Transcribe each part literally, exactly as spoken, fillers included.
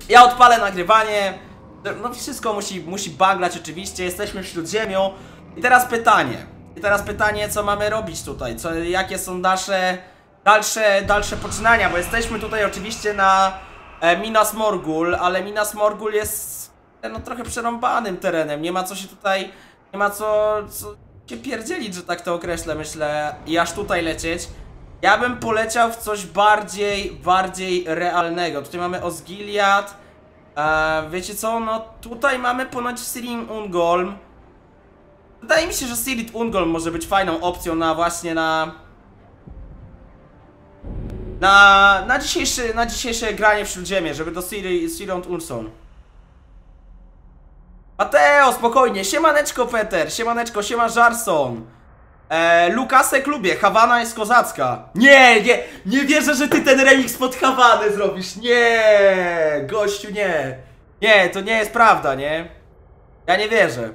Ja odpalę nagrywanie. No wszystko musi, musi baglać oczywiście, jesteśmy w Śródziemiu. I teraz pytanie. I teraz pytanie, co mamy robić tutaj? Co, jakie są nasze dalsze, dalsze poczynania? Bo jesteśmy tutaj oczywiście na e, Minas Morgul, ale Minas Morgul jest no trochę przerąbanym terenem. Nie ma co się tutaj, nie ma co, co się pierdzielić, że tak to określę, myślę, i aż tutaj lecieć. Ja bym poleciał w coś bardziej, bardziej realnego. Tutaj mamy Osgiliath. Eee, wiecie co, no tutaj mamy ponoć Cirith Ungolm. Wydaje mi się, że Cirith Ungolm może być fajną opcją na właśnie na... Na, na, dzisiejszy, na dzisiejsze granie w Śródziemie, żeby do Cirith Ungolm. Mateo, spokojnie, siemaneczko Peter, siemaneczko, siema Żarson. Eee, Lukasek lubię, Hawana jest kozacka. Nie, nie, nie wierzę, że ty ten remix pod Hawanę zrobisz. Nie, gościu, nie. Nie, to nie jest prawda, nie? Ja nie wierzę.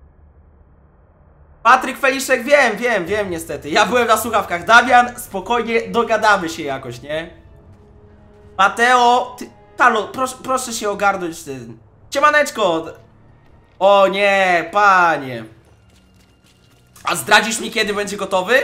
Patryk Feliszek, wiem, wiem, wiem niestety. Ja byłem na słuchawkach. Damian, spokojnie, dogadamy się jakoś, nie? Mateo, ty, Talo, proszę, proszę się ogarnąć. Ty. Siemaneczko. O nie, panie. A zdradzisz mi, kiedy będzie gotowy?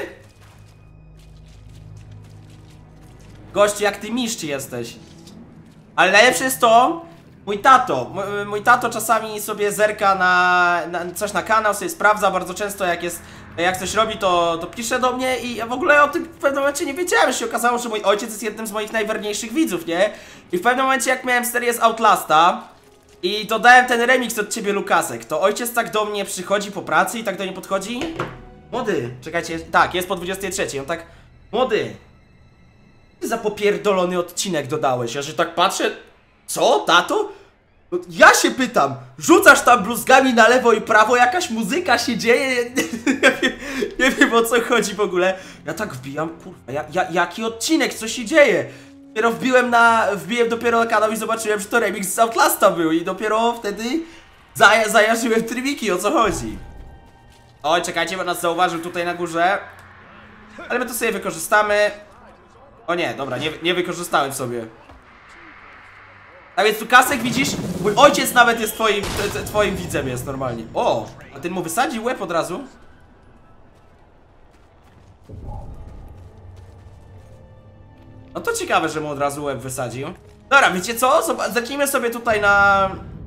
Gościu, jak ty mistrz jesteś. Ale najlepsze jest to, mój tato, mój tato czasami sobie zerka na, na coś na kanał, sobie sprawdza bardzo często, jak jest, jak coś robi, to, to pisze do mnie i ja w ogóle o tym w pewnym momencie nie wiedziałem. Się okazało, że mój ojciec jest jednym z moich najwierniejszych widzów, nie? I w pewnym momencie, jak miałem serię z Outlasta i dodałem ten remix od ciebie, Lukasek, to ojciec tak do mnie przychodzi po pracy i tak do mnie podchodzi. Młody, czekajcie, tak, jest po dwudziestej trzeciej, on tak, młody, co za popierdolony odcinek dodałeś? Ja się tak patrzę, co, tato? No, ja się pytam, rzucasz tam bluzgami na lewo i prawo, jakaś muzyka się dzieje, nie wiem, nie wiem o co chodzi w ogóle. Ja tak wbijam, kurwa, ja, ja, jaki odcinek, co się dzieje? Dopiero wbiłem na, wbiłem dopiero na kanał i zobaczyłem, że to remix z Outlasta był i dopiero wtedy zaja, zajarzyłem trybiki, o co chodzi. Oj, czekajcie, bo nas zauważył tutaj na górze. Ale my to sobie wykorzystamy. O nie, dobra, nie, nie wykorzystałem sobie. A więc tu Kasek, widzisz? Mój ojciec nawet jest twoim, twoim widzem jest normalnie. O, a ten mu wysadził łeb od razu? No to ciekawe, że mu od razu łeb wysadził. Dobra, wiecie co? Zacznijmy sobie tutaj na...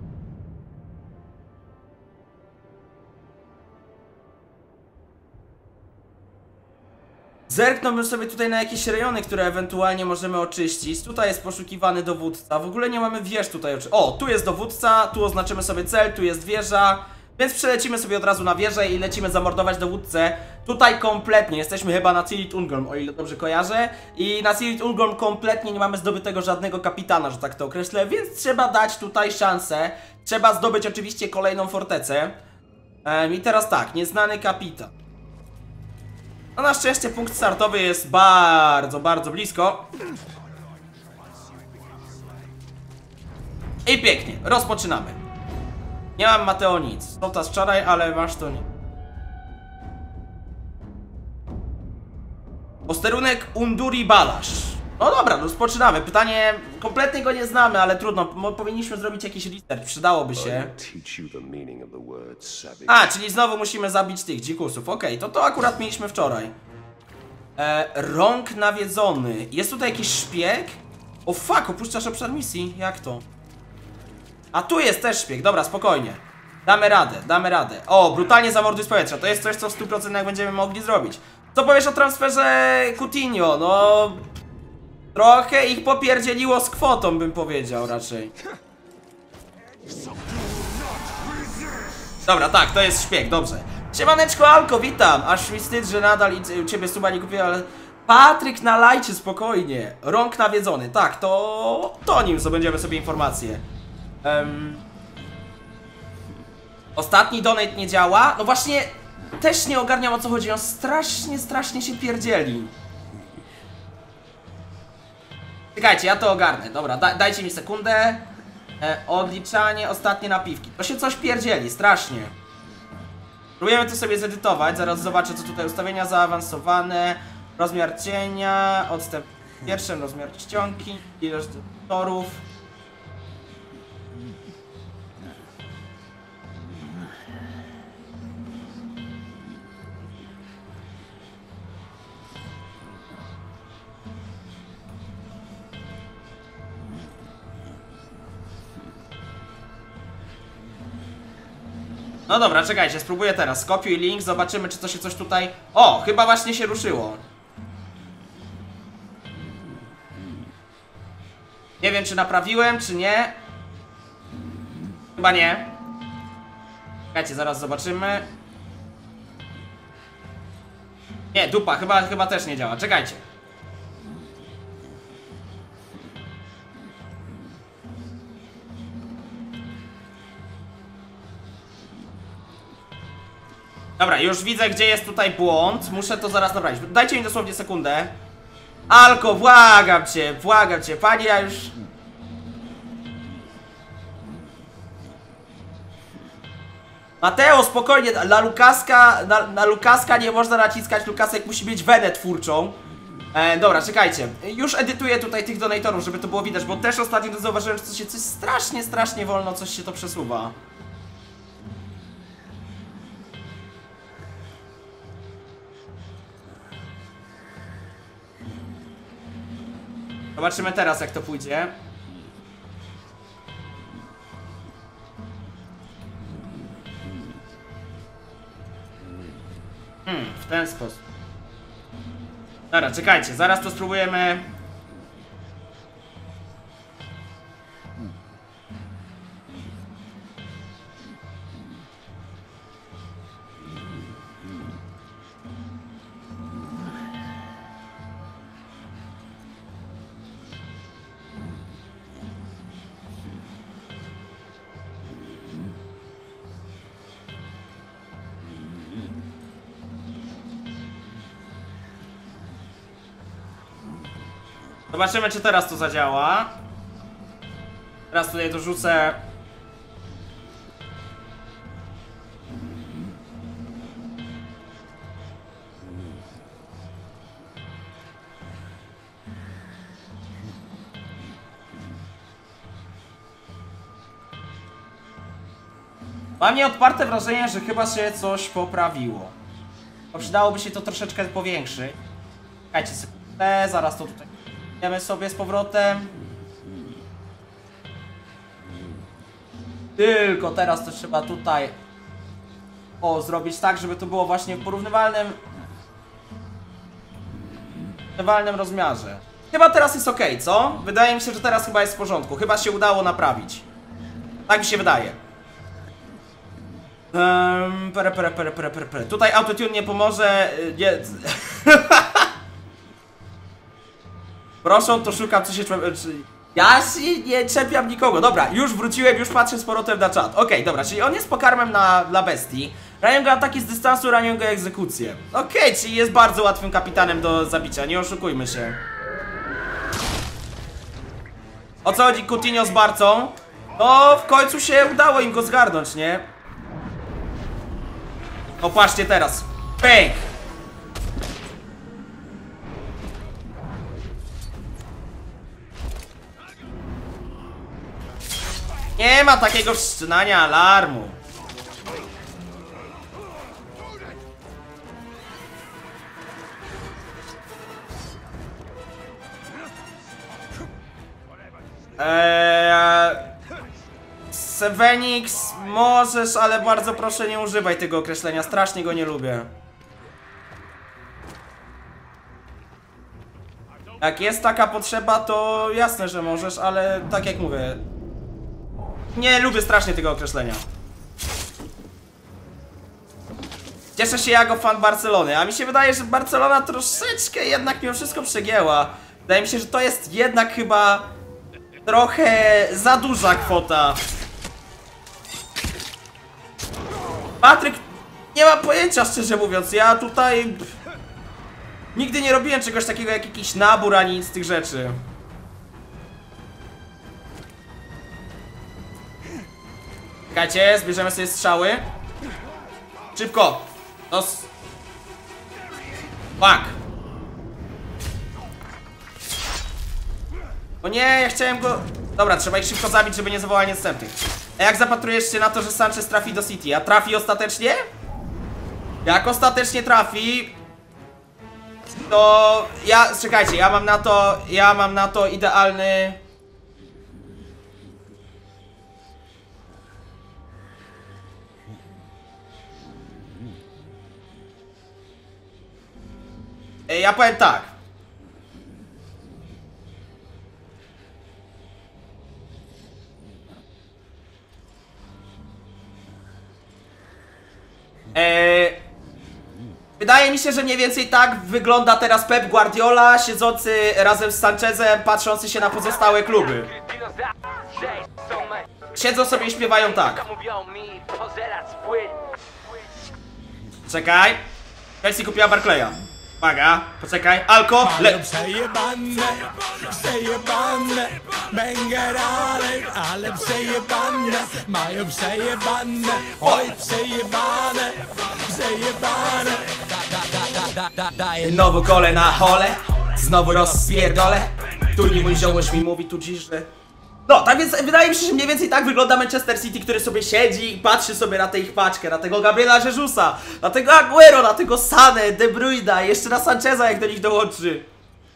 Zerknąłbym sobie tutaj na jakieś rejony, które ewentualnie możemy oczyścić. Tutaj jest poszukiwany dowódca. W ogóle nie mamy wież tutaj. O, tu jest dowódca, tu oznaczymy sobie cel, tu jest wieża. Więc przelecimy sobie od razu na wieżę i lecimy zamordować dowódcę. Tutaj kompletnie, jesteśmy chyba na Cirith Ungolm, o ile dobrze kojarzę. I na Cirith Ungolm kompletnie nie mamy zdobytego żadnego kapitana, że tak to określę. Więc trzeba dać tutaj szansę. Trzeba zdobyć oczywiście kolejną fortecę. ehm, I teraz tak, nieznany kapitan. No na szczęście punkt startowy jest bardzo, bardzo blisko. I pięknie, rozpoczynamy. Nie mam, Mateo, nic. To ta z wczoraj, ale masz to nie. Posterunek Unduri Balasz. No dobra, rozpoczynamy. Pytanie, kompletnie go nie znamy, ale trudno. Powinniśmy zrobić jakiś research, przydałoby się. A, czyli znowu musimy zabić tych dzikusów. Okej, okay, to to akurat mieliśmy wczoraj. E, rąk nawiedzony. Jest tutaj jakiś szpieg? O fuck, opuszczasz obszar misji? Jak to? A tu jest też szpieg, dobra, spokojnie. Damy radę, damy radę. O, brutalnie zamorduj z powietrza. To jest coś, co w stu procentach będziemy mogli zrobić. Co powiesz o transferze Coutinho? No... Trochę ich popierdzieliło z kwotą, bym powiedział raczej. Dobra, tak, to jest szpieg, dobrze. Siemaneczko Alko, witam. Aż mi wstyd, że nadal u ciebie suba nie kupiłem, ale... Patryk, nalajcie spokojnie. Rąk nawiedzony, tak, to... To nim zdobędziemy sobie informacje. Um... Ostatni donate nie działa. No właśnie, też nie ogarniam, o co chodzi. On strasznie, strasznie się pierdzieli. Czekajcie, ja to ogarnę. Dobra, da, dajcie mi sekundę. E, odliczanie, ostatnie napiwki. To się coś pierdzieli, strasznie. Próbujemy to sobie zedytować. Zaraz zobaczę, co tutaj ustawienia zaawansowane. Rozmiar cienia, odstęp pierwszy, rozmiar czcionki, ilość torów. No dobra, czekajcie, spróbuję teraz. Skopiuj link, zobaczymy, czy to się coś tutaj... O, chyba właśnie się ruszyło. Nie wiem, czy naprawiłem, czy nie. Chyba nie. Czekajcie, zaraz zobaczymy. Nie, dupa, chyba, chyba też nie działa. Czekajcie. Dobra, już widzę, gdzie jest tutaj błąd. Muszę to zaraz naprawić. Dajcie mi dosłownie sekundę. Alko, błagam cię, błagam cię. Panie, ja już... Mateo, spokojnie, na Lukaska, na, na Lukaska nie można naciskać, Lukasek musi mieć wenę twórczą. E, dobra, czekajcie, już edytuję tutaj tych donatorów, żeby to było widać, bo też ostatnio zauważyłem, że to się coś strasznie, strasznie wolno, coś się to przesuwa. Zobaczymy teraz, jak to pójdzie. Hmm, w ten sposób. Dobra, czekajcie, zaraz to spróbujemy. Zobaczymy, czy teraz to zadziała. Teraz tutaj dorzucę. Mam nieodparte wrażenie, że chyba się coś poprawiło. Bo przydałoby się to troszeczkę powiększyć. Czekajcie sekundę, zaraz to tutaj idziemy sobie z powrotem. Tylko teraz to trzeba tutaj o, zrobić tak, żeby to było właśnie w porównywalnym porównywalnym rozmiarze. Chyba teraz jest ok, co? Wydaje mi się, że teraz chyba jest w porządku. Chyba się udało naprawić. Tak mi się wydaje. Um, pere, pere, pere, pere, pere, pere. Tutaj autotune nie pomoże. Nie. Proszę, to szukam, co się... Ja się nie czepiam nikogo. Dobra, już wróciłem, już patrzę z powrotem na czat. Okej, okay, dobra, czyli on jest pokarmem na, dla bestii. Ranią go ataki z dystansu, ranią go egzekucję. Okej, okay, czyli jest bardzo łatwym kapitanem do zabicia, nie oszukujmy się. O co chodzi Coutinho z Barcą? No, w końcu się udało im go zgarnąć, nie? O, patrzcie teraz. Pęk! Nie ma takiego wszczynania alarmu. Eee, Sevenix, możesz, ale bardzo proszę nie używaj tego określenia, strasznie go nie lubię. Jak jest taka potrzeba, to jasne, że możesz, ale tak jak mówię, nie lubię strasznie tego określenia. Cieszę się jako fan Barcelony, a mi się wydaje, że Barcelona troszeczkę jednak mimo wszystko przegięła. Wydaje mi się, że to jest jednak chyba trochę za duża kwota. Patryk, nie mam pojęcia, szczerze mówiąc, ja tutaj nigdy nie robiłem czegoś takiego jak jakiś nabór, ani nic z tych rzeczy. Czekajcie, zbierzemy sobie strzały. Szybko! Nos. Fuck! O nie, ja chciałem go... Dobra, trzeba ich szybko zabić, żeby nie zawołać następnych. A jak zapatrujesz się na to, że Sanchez trafi do City? A trafi ostatecznie? Jak ostatecznie trafi... To... Ja... Czekajcie, ja mam na to... Ja mam na to idealny... Ja powiem tak. Eee, wydaje mi się, że mniej więcej tak wygląda teraz Pep Guardiola, siedzący razem z Sanchezem, patrzący się na pozostałe kluby. Siedzą sobie i śpiewają tak. Czekaj. Chelsea kupiła Barclaya. Uwaga, poczekaj. Alko, le... Przejebane, przejebane, bęgerale, ale przejebane, mają przejebane, oj przejebane, przejebane. Znowu gole na hole, znowu rozpierdolę. Tu nie mój ziołoś mi mówi tu dziś, że... No, tak więc wydaje mi się, że mniej więcej tak wygląda Manchester City, który sobie siedzi i patrzy sobie na tę ich paczkę, na tego Gabriela Jesusa, na tego Aguero, na tego Sanę, De Bruyne'a, jeszcze na Sancheza, jak do nich dołączy.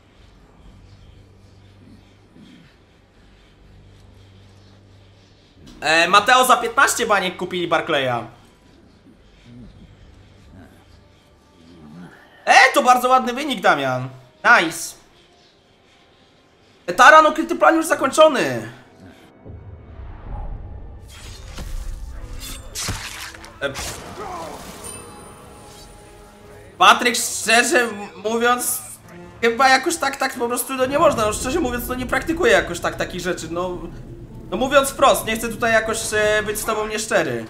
E, Mateo za piętnaście baniek kupili Barclaya. E, to bardzo ładny wynik, Damian. Nice. Taran, ukryty plan już zakończony. E... Patryk, szczerze mówiąc, chyba jakoś tak, tak po prostu no nie można, no szczerze mówiąc, no nie praktykuję jakoś tak takich rzeczy, no... No mówiąc wprost, nie chcę tutaj jakoś e, być z tobą nieszczery.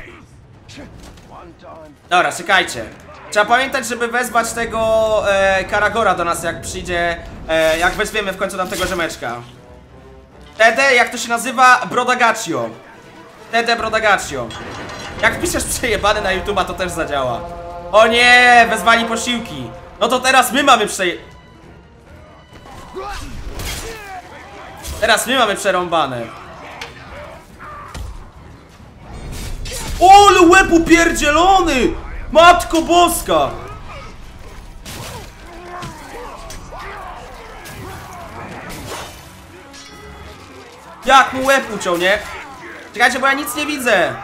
Dobra, czekajcie. Trzeba pamiętać, żeby wezwać tego e, Karagora do nas, jak przyjdzie, e, jak weźmiemy w końcu tamtego rzemeczka. Tede, jak to się nazywa? Brodagaccio. Tede Brodagaccio. Jak wpiszesz przejebany na YouTube'a, to też zadziała. O nie, wezwali posiłki. No to teraz my mamy przeje... Teraz my mamy przerąbane. O, ale łeb upierdzielony! Matko Boska! Jak mu łeb uciął, nie? Czekajcie, bo ja nic nie widzę.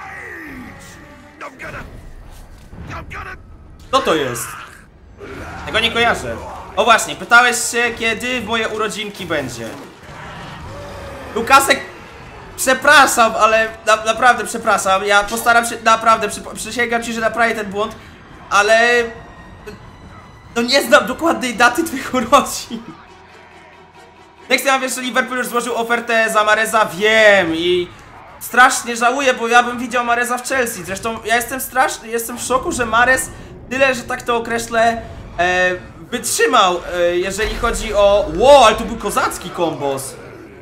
Co to jest? Tego nie kojarzę. O właśnie, pytałeś się, kiedy w moje urodzinki będzie. Lukasek, przepraszam, ale na, naprawdę przepraszam. Ja postaram się, naprawdę, przy, przysięgam ci, że naprawię ten błąd, ale... No nie znam dokładnej daty twych urodzin. Next, ja wiesz, że Liverpool już złożył ofertę za Mareza, wiem i... Strasznie żałuję, bo ja bym widział Mareza w Chelsea. Zresztą ja jestem straszny, jestem w szoku, że Mahrez tyle, że tak to określę, e, wytrzymał, e, jeżeli chodzi o... Wow, ale to był kozacki kombos.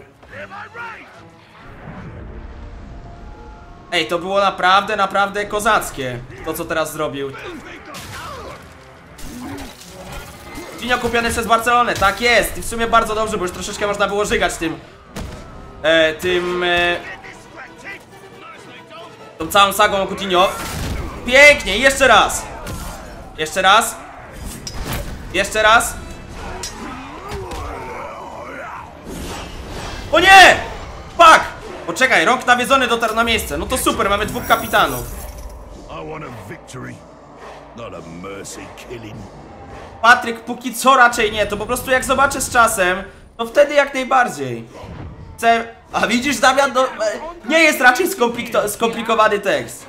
Ej, to było naprawdę, naprawdę kozackie, to co teraz zrobił. Cinio kupiony przez Barcelonę, tak jest. I w sumie bardzo dobrze, bo już troszeczkę można było żygać tym... E, tym... E, tą całą sagą o Coutinho. Pięknie, jeszcze raz. Jeszcze raz. Jeszcze raz. O nie! Fuck! Poczekaj, rąk nawiedzony dotarł na miejsce. No to super, mamy dwóch kapitanów. Patryk, póki co raczej nie. To po prostu jak zobaczę z czasem, to wtedy jak najbardziej. Chcę... A widzisz, Damian, no, nie jest raczej skomplikowany tekst.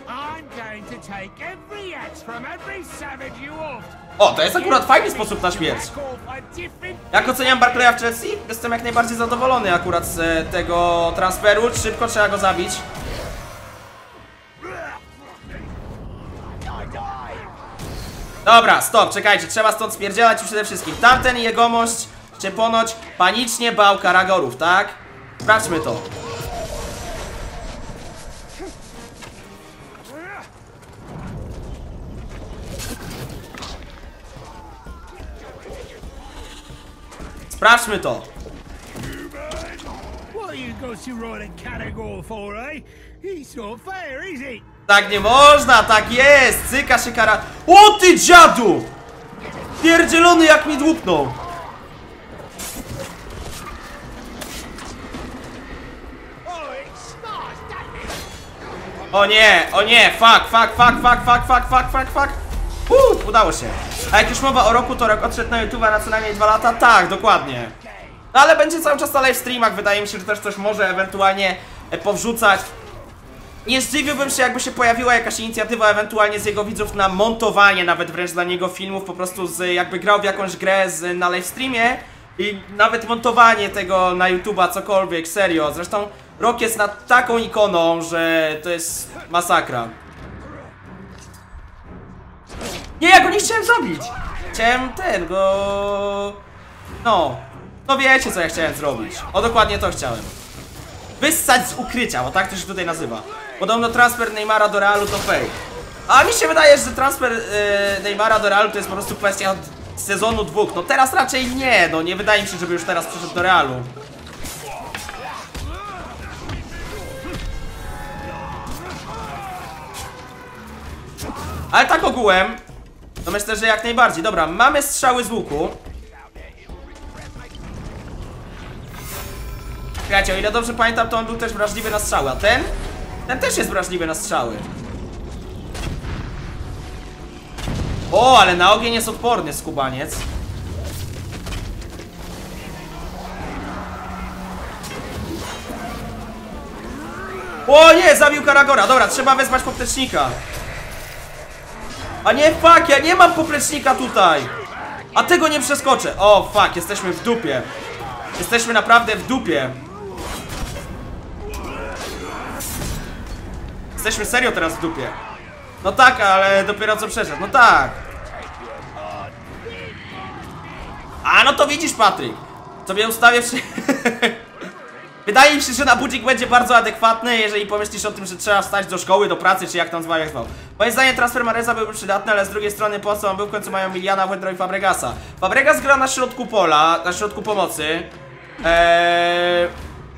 O, to jest akurat fajny sposób na śmierć. Jak oceniam Barclaya w Chelsea? Jestem jak najbardziej zadowolony akurat z tego transferu. Szybko trzeba go zabić. Dobra, stop, czekajcie, trzeba stąd spierdzielać i przede wszystkim tamten jegomość się ponoć panicznie bał Karagorów, tak? Sprawdźmy to. Sprawdźmy to. Tak nie można, tak jest. Cyka się kara. O ty dziadu! Pierdzielony jak mi dłupnął. O nie, o nie, fuck, fuck, fuck, fuck, fuck, fuck, fuck, fuck, fuck. Uuu, udało się. A jak już mowa o roku, to rok odszedł na YouTube'a na co najmniej dwa lata? Tak, dokładnie. No ale będzie cały czas na live streamach, wydaje mi się, że też coś może ewentualnie powrzucać. Nie zdziwiłbym się, jakby się pojawiła jakaś inicjatywa ewentualnie z jego widzów na montowanie nawet wręcz dla niego filmów, po prostu z, jakby grał w jakąś grę z, na live streamie i nawet montowanie tego na YouTube'a, cokolwiek, serio. Zresztą Rok jest nad taką ikoną, że to jest masakra. Nie, ja go nie chciałem zabić. Chciałem ten, go... No, no wiecie co ja chciałem zrobić. O, dokładnie to chciałem. Wyssać z ukrycia, bo tak to się tutaj nazywa. Podobno transfer Neymara do Realu to fake. A mi się wydaje, że transfer yy, Neymara do Realu to jest po prostu kwestia od sezonu dwóch. No teraz raczej nie, no nie wydaje mi się, żeby już teraz przyszedł do Realu. Ale tak ogółem, to myślę, że jak najbardziej. Dobra, mamy strzały z łuku. Słuchajcie, o ile dobrze pamiętam, to on był też wrażliwy na strzały, a ten? Ten też jest wrażliwy na strzały. O, ale na ogień jest odporny skubaniec. O nie, zabił Karagora. Dobra, trzeba wezwać poplecznika. A nie, fuck, ja nie mam poplecznika tutaj. A tego nie przeskoczę. O, fuck, jesteśmy w dupie. Jesteśmy naprawdę w dupie. Jesteśmy serio teraz w dupie. No tak, ale dopiero co przeszedł. No tak. A no to widzisz, Patryk. Sobie ustawię przy... Wydaje mi się, że na budzik będzie bardzo adekwatny, jeżeli pomyślisz o tym, że trzeba wstać do szkoły, do pracy, czy jak tam zwał, jak zwał. Moim zdaniem transfer Mareza byłby przydatny, ale z drugiej strony po co on był? W końcu mają Miliana, Wedro i Fabregasa. Fabregas gra na środku pola, na środku pomocy. Eee...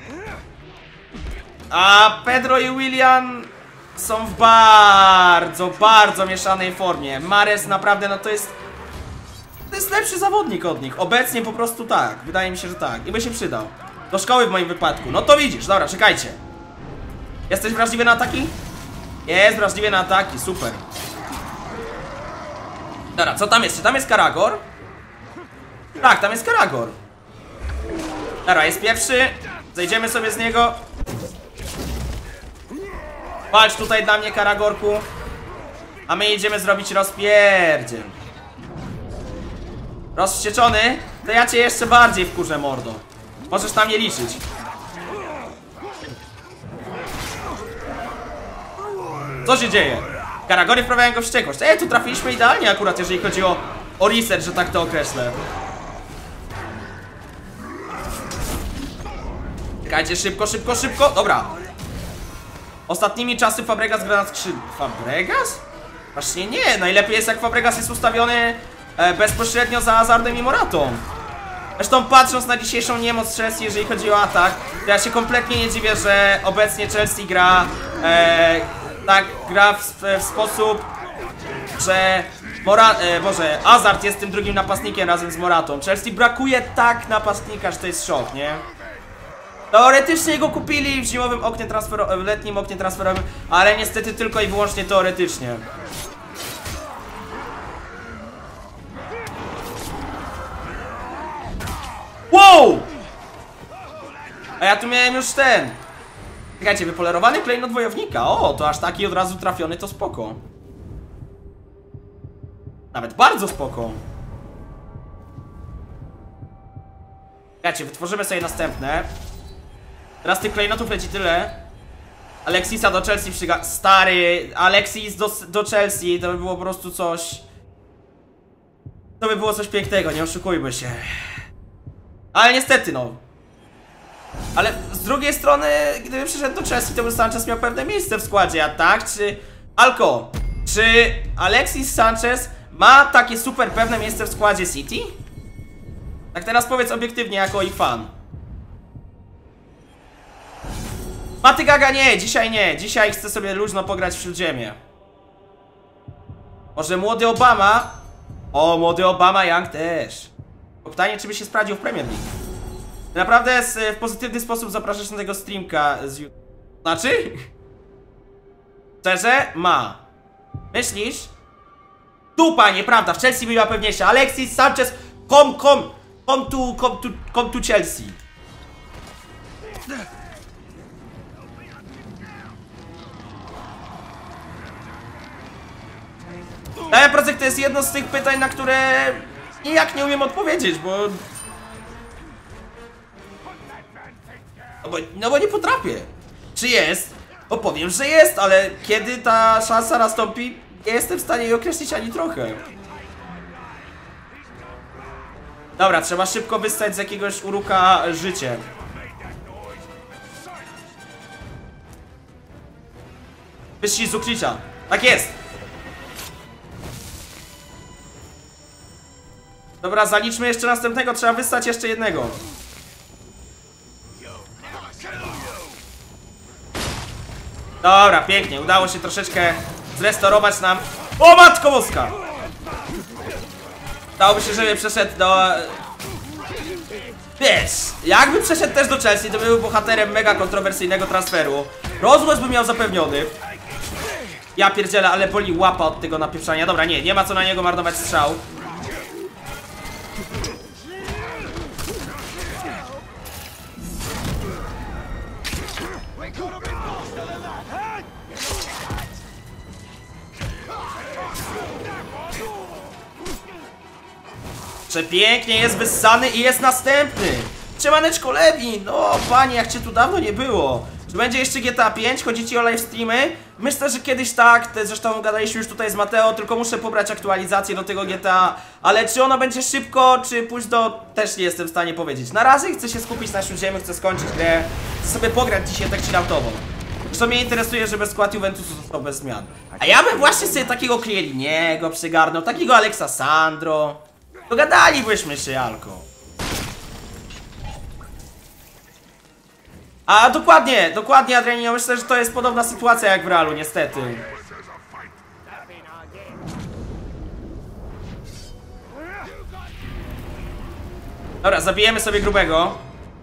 A Pedro i Willian są w bardzo, bardzo mieszanej formie. Mares naprawdę, no to jest... To jest lepszy zawodnik od nich. Obecnie po prostu tak. Wydaje mi się, że tak. I by się przydał. Do szkoły w moim wypadku. No to widzisz, dobra, czekajcie. Jesteś wrażliwy na ataki? Jest wrażliwy na ataki, super. Dobra, co tam jest? Czy tam jest Karagor? Tak, tam jest Karagor. Dobra, jest pierwszy. Zejdziemy sobie z niego. Walcz tutaj dla mnie, Karagorku. A my idziemy zrobić rozpierdziel. Rozwścieczony? To ja cię jeszcze bardziej wkurzę, mordo. Możesz tam nie liczyć. Co się dzieje? Karagory wprawiają go w wściekłość. Ej, tu trafiliśmy idealnie akurat, jeżeli chodzi o, o reset, że tak to określę. Czekajcie, szybko, szybko, szybko. Dobra. Ostatnimi czasy Fabregas gra na skrzyd... Fabregas? Właśnie nie, najlepiej jest jak Fabregas jest ustawiony e, bezpośrednio za Hazardem i Moratą. Zresztą patrząc na dzisiejszą niemoc Chelsea, jeżeli chodzi o atak, to ja się kompletnie nie dziwię, że obecnie Chelsea gra e, tak, gra w, w sposób, że Mora, e, Boże, Hazard jest tym drugim napastnikiem razem z Moratą. Chelsea brakuje tak napastnika, że to jest szok, nie? Teoretycznie go kupili w zimowym oknie transferowym, w letnim oknie transferowym, ale niestety tylko i wyłącznie teoretycznie. Wow! A ja tu miałem już ten. Czekajcie, wypolerowany klejnot wojownika. O, to aż taki od razu trafiony, to spoko. Nawet bardzo spoko. Czekajcie, wytworzymy sobie następne. Teraz tych klejnotów leci tyle. Alexisa do Chelsea przyga... Stary, Alexis do, do Chelsea, to by było po prostu coś... To by było coś pięknego, nie oszukujmy się. Ale niestety, no. Ale z drugiej strony, gdyby przyszedł do Chelsea, to by Sanchez miał pewne miejsce w składzie, a tak? Czy... Alko, czy Alexis Sanchez ma takie super pewne miejsce w składzie City? Tak teraz powiedz obiektywnie, jako ich fan. Maty Gaga nie, dzisiaj nie. Dzisiaj chcę sobie luźno pograć w Śródziemie. Może młody Obama? O, młody Obama Young też. Pytanie, czy by się sprawdził w Premier League. Naprawdę w pozytywny sposób zapraszasz na tego streamka z YouTube. Znaczy? Szczerze? Ma. Myślisz? Dupa, nieprawda, w Chelsea była pewniejsza. Alexis Sanchez, kom, kom, kom tu, kom tu, kom tu Chelsea. Dałem Procek to jest jedno z tych pytań, na które nijak nie umiem odpowiedzieć, bo... No bo, no bo nie potrafię. Czy jest? Bo powiem, że jest, ale kiedy ta szansa nastąpi, nie jestem w stanie jej określić ani trochę. Dobra, trzeba szybko wystać z jakiegoś uruka życie. Wyszli z uklicza. Tak jest. Dobra, zaliczmy jeszcze następnego, trzeba wystać jeszcze jednego. Dobra, pięknie, udało się troszeczkę zrestaurować nam. O matko boska! Dałoby się, żeby przeszedł do... Wiesz, jakby przeszedł też do Chelsea, to był bohaterem mega kontrowersyjnego transferu. Rozgłos by miał zapewniony. Ja pierdzielę, ale boli łapa od tego napieprzania. Dobra, nie, nie ma co na niego marnować strzał. Przepięknie, jest wyssany i jest następny. Siemaneczko Lewi, no panie, jak cię tu dawno nie było. Czy będzie jeszcze G T A pięć? Chodzi ci o live streamy? Myślę, że kiedyś tak, zresztą gadaliśmy już tutaj z Mateo, tylko muszę pobrać aktualizację do tego G T A. Ale czy ono będzie szybko, czy pójść do... też nie jestem w stanie powiedzieć. Na razie chcę się skupić na Śródziemiu, chcę skończyć grę. Chcę sobie pograć dzisiaj tak chilloutowo. Zresztą mnie interesuje, żeby skład Juventusu został bez zmian. A ja bym właśnie sobie takiego Chielliniego przygarnął, takiego Alexa Sandro. Dogadalibyśmy się, Alko. A dokładnie, dokładnie, Adrianino, myślę, że to jest podobna sytuacja jak w Realu, niestety. Dobra, zabijemy sobie grubego.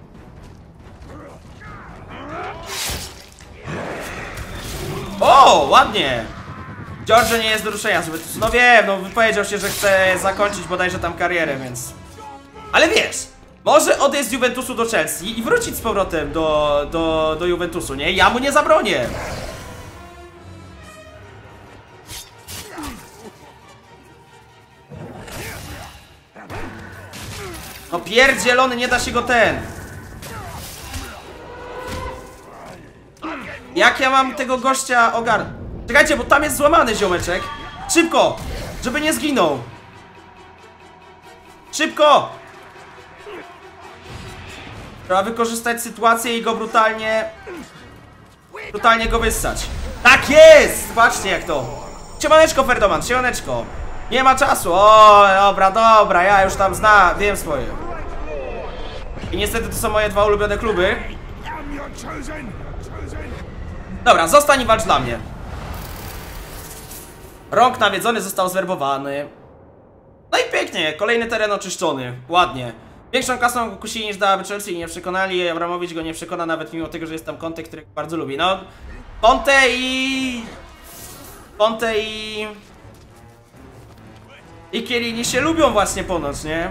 O, ładnie. Giorgio nie jest do ruszenia, żeby... No wiem, no wypowiedział się, że chce zakończyć bodajże tam karierę, więc... Ale wiesz, może odejść z Juventusu do Chelsea i wrócić z powrotem do, do, do Juventusu, nie? Ja mu nie zabronię. No pierdzielony, nie da się go ten... Jak ja mam tego gościa ogarnąć? Czekajcie, bo tam jest złamany ziomeczek. Szybko! Żeby nie zginął. Szybko! Trzeba wykorzystać sytuację i go brutalnie... Brutalnie go wyssać. Tak jest! Patrzcie jak to. Siemaneczko, Ferdoman, siemaneczko. Nie ma czasu. O, dobra, dobra, ja już tam znam, wiem swoje. I niestety to są moje dwa ulubione kluby. Dobra, zostań i walcz dla mnie. Rąk nawiedzony został zwerbowany. No i pięknie, kolejny teren oczyszczony. Ładnie. Większą kasą go kusili niż dałaby Chelsea i nie przekonali. Abramowicz go nie przekona nawet mimo tego, że jest tam Conte, który bardzo lubi. No, Conte i... Conte i... I Chiellini się lubią właśnie ponoć, nie?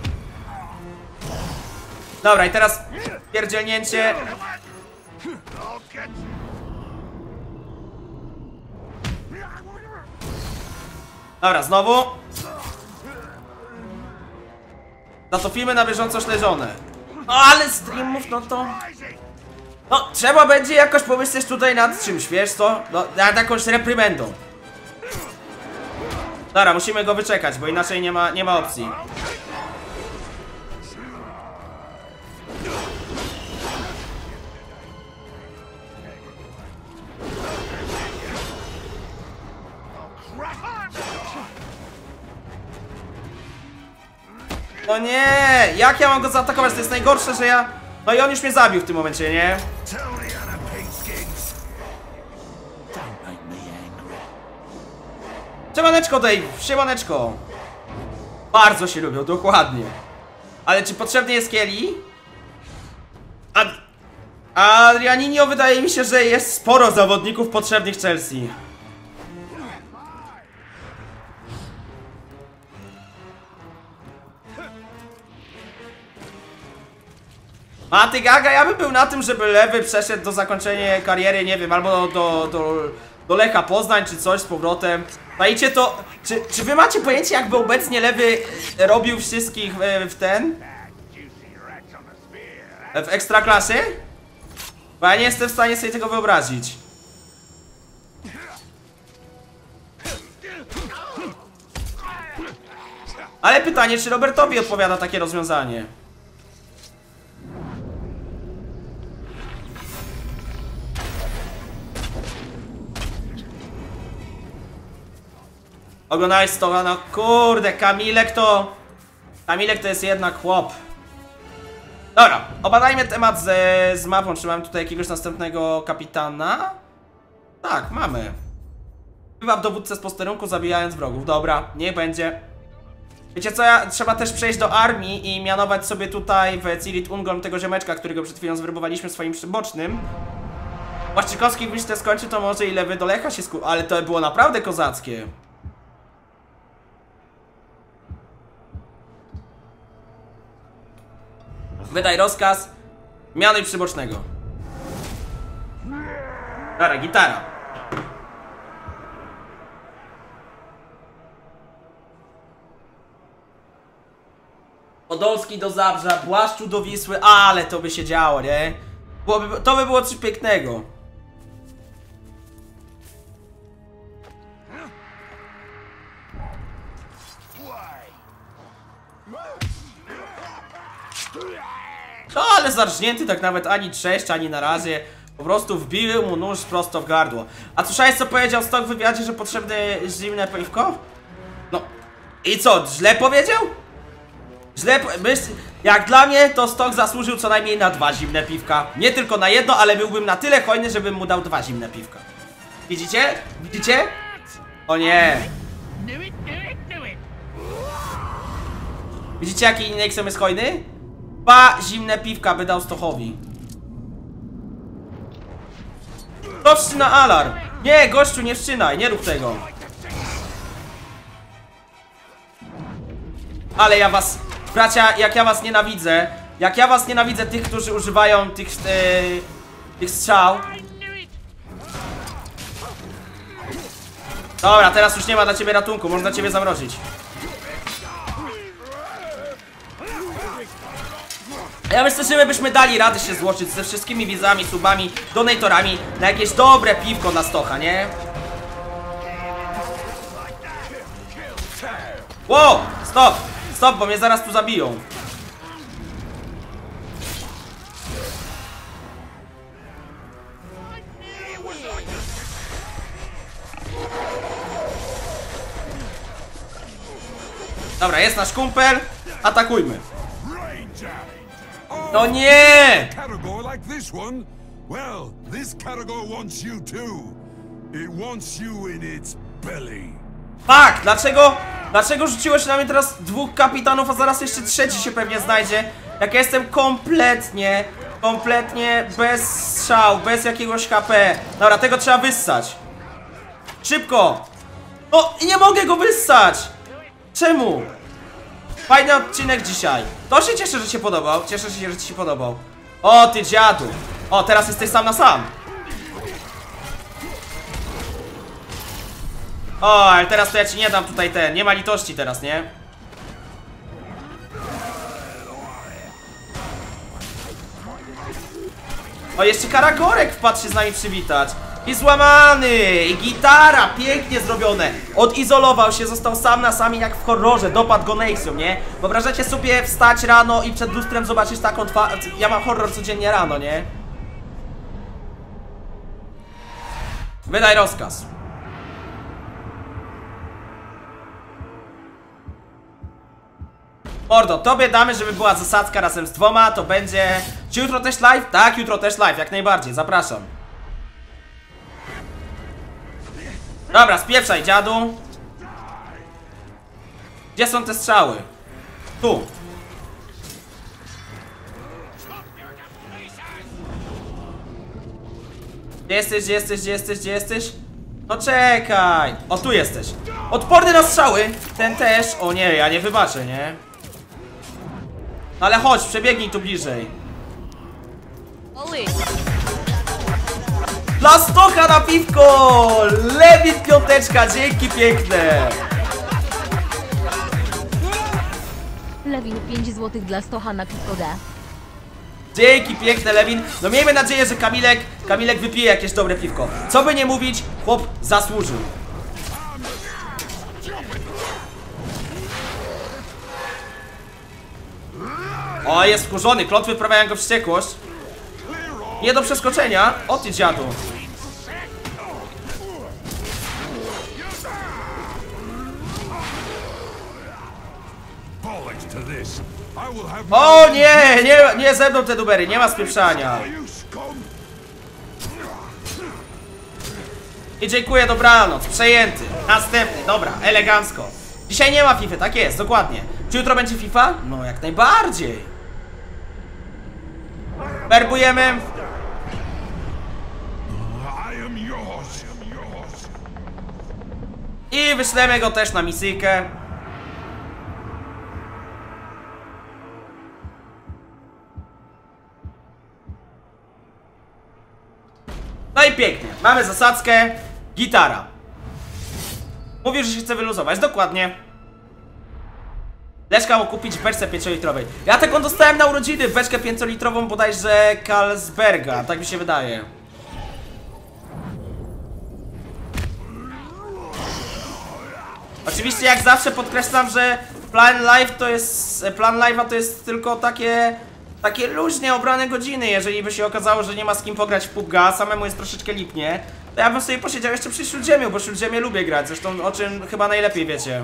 Dobra, i teraz pierdzielnięcie. Dobra, znowu. Zacofimy na bieżąco śleżone. No ale streamów, no to... No, trzeba będzie jakoś pomyśleć tutaj nad czymś, wiesz co? No, nad jakąś reprymendą. Dobra, musimy go wyczekać, bo inaczej nie ma, nie ma opcji. No nie! Jak ja mam go zaatakować? To jest najgorsze, że ja... No i on już mnie zabił w tym momencie, nie? Siemaneczko, Dave! Siemaneczko! Bardzo się lubią, dokładnie. Ale czy potrzebny jest Kelly? Ad... Adrianinho, wydaje mi się, że jest sporo zawodników potrzebnych Chelsea. Maty Gaga, ja bym był na tym, żeby lewy przeszedł do zakończenia kariery, nie wiem, albo do, do, do Lecha Poznań, czy coś z powrotem. Dajcie to... Czy, czy wy macie pojęcie, jakby obecnie lewy robił wszystkich w, w ten? W Ekstraklasy? Bo ja nie jestem w stanie sobie tego wyobrazić. Ale pytanie, czy Robertowi odpowiada takie rozwiązanie? Oglądałeś to, no kurde, Kamilek to... Kamilek to jest jednak chłop. Dobra, obadajmy temat z, z mapą. Czy mamy tutaj jakiegoś następnego kapitana? Tak, mamy. Bywa w dowódcę z posterunku, zabijając wrogów. Dobra, niech będzie. Wiecie co, ja, trzeba też przejść do armii i mianować sobie tutaj w Cirit Ungol tego ziomeczka, którego przed chwilą zwerbowaliśmy swoim przybocznym. Łaszczykowski, gdybyś te skończy, to może i lewy do Lecha się sku... Ale to było naprawdę kozackie. Wydaj rozkaz. Mianuj przybocznego. Dobra, gitara. Podolski do Zabrza, Błaszczu do Wisły, ale to by się działo, nie? Byłoby, to by było coś pięknego. No ale zarżnięty tak nawet ani cześć, ani na razie. Po prostu wbiły mu nóż prosto w gardło. A słyszałeś, co powiedział Stok w wywiadzie, że potrzebne zimne piwko? No i co, źle powiedział? Źle, myśl, jak dla mnie to Stok zasłużył co najmniej na dwa zimne piwka. Nie tylko na jedno, ale byłbym na tyle hojny, żebym mu dał dwa zimne piwka. Widzicie? Widzicie? O nie. Widzicie, jaki Nexem jest hojny? Dwa zimne piwka by dał Stochowi. To wszczyna alarm. Nie, gościu, nie wszczynaj, nie rób tego. Ale ja was, bracia, jak ja was nienawidzę. Jak ja was nienawidzę, tych, którzy używają tych, yy, tych strzał. Dobra, teraz już nie ma dla ciebie ratunku, można ciebie zamrozić. Ja myślę, że my byśmy dali radę się złożyć ze wszystkimi widzami, subami, donatorami na jakieś dobre piwko dla Stocha, nie? Wow! Stop! Stop, bo mnie zaraz tu zabiją. Dobra, jest nasz kumpel. Atakujmy. No nie! Caragor like this one? Well, this Caragor wants you too. It wants you in its belly. Fuck! Dlaczego? Dlaczego rzuciło się na mnie teraz dwóch kapitanów, a zaraz jeszcze trzeci się pewnie znajdzie? Jak ja jestem kompletnie, kompletnie bez strzał, bez jakiegoś H P. Dobra, tego trzeba wyssać. Szybko! No i nie mogę go wyssać! Czemu? Fajny odcinek dzisiaj. To się cieszę, że się podobał. Cieszę się, że ci się podobał. O, ty dziadu. O, teraz jesteś sam na sam. O, ale teraz to ja ci nie dam tutaj ten. Nie ma litości teraz, nie? O, jeszcze Karagorek wpadł się z nami przywitać. I złamany! I gitara! Pięknie zrobione! Odizolował się, został sam na sami jak w horrorze. Dopadł go Nexum, nie? Wyobrażacie sobie wstać rano i przed lustrem zobaczyć taką twarz. Ja mam horror codziennie rano, nie? Wydaj rozkaz. Mordo, tobie damy, żeby była zasadzka razem z dwoma. To będzie... Czy jutro też live? Tak, jutro też live, jak najbardziej, zapraszam. Dobra, spieprzaj, dziadu. Gdzie są te strzały? Tu. Gdzie jesteś, gdzie jesteś, gdzie jesteś, gdzie jesteś? No czekaj. O, tu jesteś. Odporny na strzały. Ten też. O nie, ja nie wybaczę, nie? No ale chodź, przebiegnij tu bliżej. Dla Stocha na piwko! Lewin piąteczka, dzięki piękne! Lewin pięć złotych dla Stocha na piwko. Dzięki piękne, Lewin. No miejmy nadzieję, że Kamilek, Kamilek wypije jakieś dobre piwko. Co by nie mówić, chłop zasłużył. O, jest wkurzony, klątwy wprawiają go w wściekłość. Nie do przeskoczenia. O ty dziadu. O nie, nie, nie ze mną te numery, nie ma spieprzania. I dziękuję, dobranoc, przejęty. Następny, dobra, elegancko. Dzisiaj nie ma FIFA, tak jest, dokładnie. Czy jutro będzie FIFA? No jak najbardziej. Werbujemy. I wyślemy go też na misyjkę. No i pięknie, mamy zasadzkę. Gitara. Mówił, że się chce wyluzować, dokładnie. Leszka mógł kupić w beczce pięciolitrowej. Ja taką dostałem na urodziny, beczkę pięciolitrową bodajże Carlsberga, tak mi się wydaje. Oczywiście jak zawsze podkreślam, że plan live to jest, plan live'a to jest tylko takie takie luźnie obrane godziny. Jeżeli by się okazało, że nie ma z kim pograć w P U B G A, samemu jest troszeczkę lipnie, to ja bym sobie posiedział jeszcze przy Śródziemiu, bo Śródziemie lubię grać, zresztą o czym chyba najlepiej wiecie.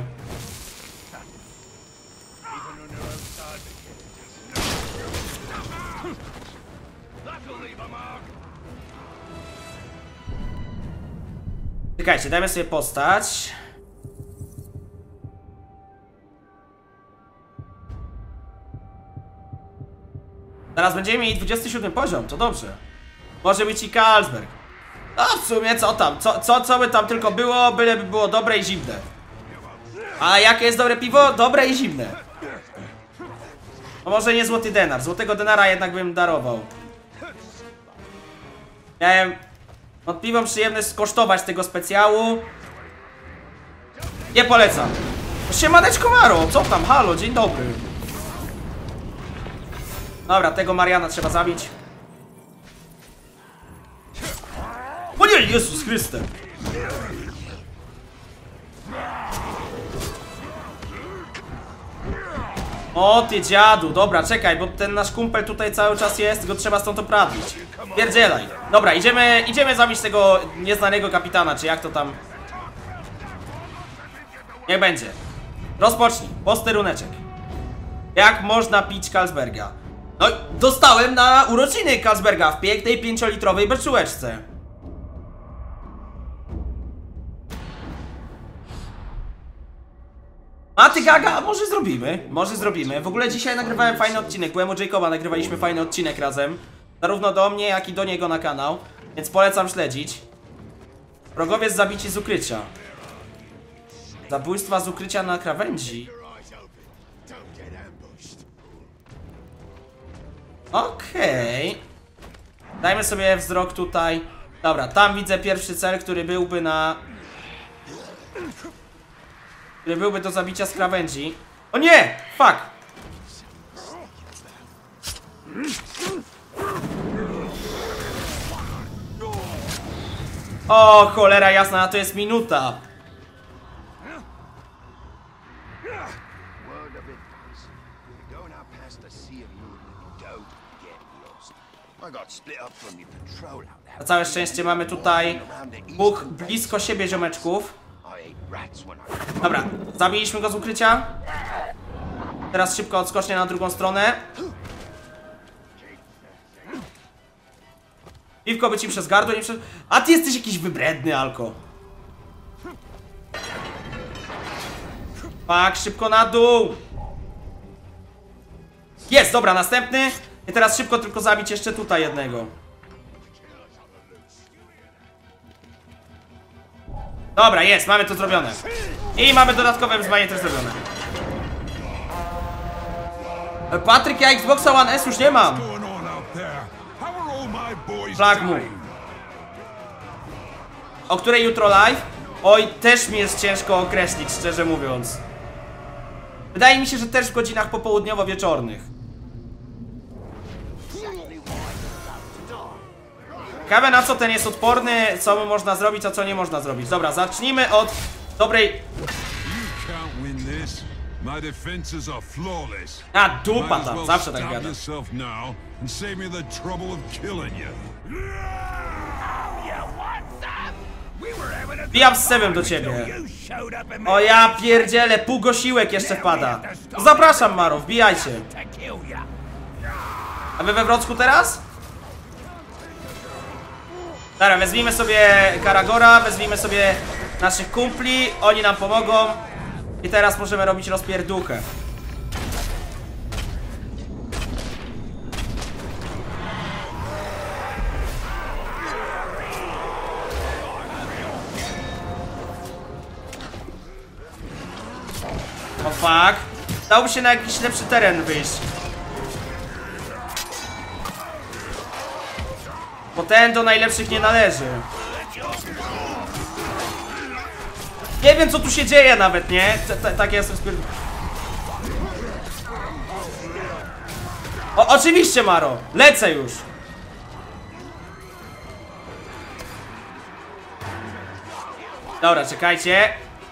Czekajcie, dajmy sobie postać. Teraz będziemy mieli dwudziesty siódmy poziom, to dobrze. Może być i Carlsberg. No w sumie co tam, co, co, co by tam tylko było, byleby było dobre i zimne. A jakie jest dobre piwo? Dobre i zimne. No może nie złoty denar, złotego denara jednak bym darował. Miałem wątpliwą przyjemność skosztować tego specjału. Nie polecam. Siemaneczko Maro, co tam, halo, dzień dobry. Dobra, tego Mariana trzeba zabić. O nie, Jezus Chryste. O ty dziadu, dobra, czekaj, bo ten nasz kumpel tutaj cały czas jest, go trzeba stąd oprawić. Pierdzielaj. Dobra, idziemy, idziemy zabić tego nieznanego kapitana, czy jak to tam. Niech będzie. Rozpocznij, posteruneczek. Jak można pić Carlsberga? No, dostałem na urodziny Carlsberga w pięknej pięciolitrowej beczułeczce. A ty gaga, może zrobimy, może zrobimy. W ogóle dzisiaj nagrywałem fajny odcinek, byłem u Jacoba, nagrywaliśmy fajny odcinek razem. Zarówno do mnie, jak i do niego na kanał. Więc polecam śledzić. Wrogowie zabici z ukrycia. Zabójstwa z ukrycia na krawędzi. Okej. Okay. Dajmy sobie wzrok tutaj. Dobra, tam widzę pierwszy cel, który byłby na... Który byłby do zabicia z krawędzi. O nie! Fuck! O, cholera jasna, to jest minuta. Na całe szczęście mamy tutaj dwóch blisko siebie ziomeczków. Dobra, zabiliśmy go z ukrycia. Teraz szybko odskocznie na drugą stronę. Piwko by ci przez gardło nie przez... A ty jesteś jakiś wybredny, Alko. Tak, szybko na dół. Jest, dobra, następny. I teraz szybko tylko zabić jeszcze tutaj jednego. Dobra, jest, mamy to zrobione. I mamy dodatkowe wyzwanie też zrobione. Patryk, ja Xboxa One S już nie mam. Flag Moon. O której jutro live? Oj, też mi jest ciężko określić, szczerze mówiąc. Wydaje mi się, że też w godzinach popołudniowo-wieczornych. Ciekawe, na co ten jest odporny, co mu można zrobić, a co nie można zrobić. Dobra, zacznijmy od dobrej... A, dupa tam, zawsze tak gada. Wbijam z sebem do ciebie. O ja pierdzielę, pół gosiłek jeszcze wpada. Zapraszam, Maro, wbijajcie. A wy we Wrocku teraz? Dobra, wezwijmy sobie Karagora, wezwijmy sobie naszych kumpli, oni nam pomogą. I teraz możemy robić rozpierduchę. O fuck. Dałoby się na jakiś lepszy teren wyjść. Bo ten do najlepszych nie należy. Nie wiem, co tu się dzieje nawet, nie? Tak jest rozpierd... O, oczywiście, Maro. Lecę już. Dobra, czekajcie.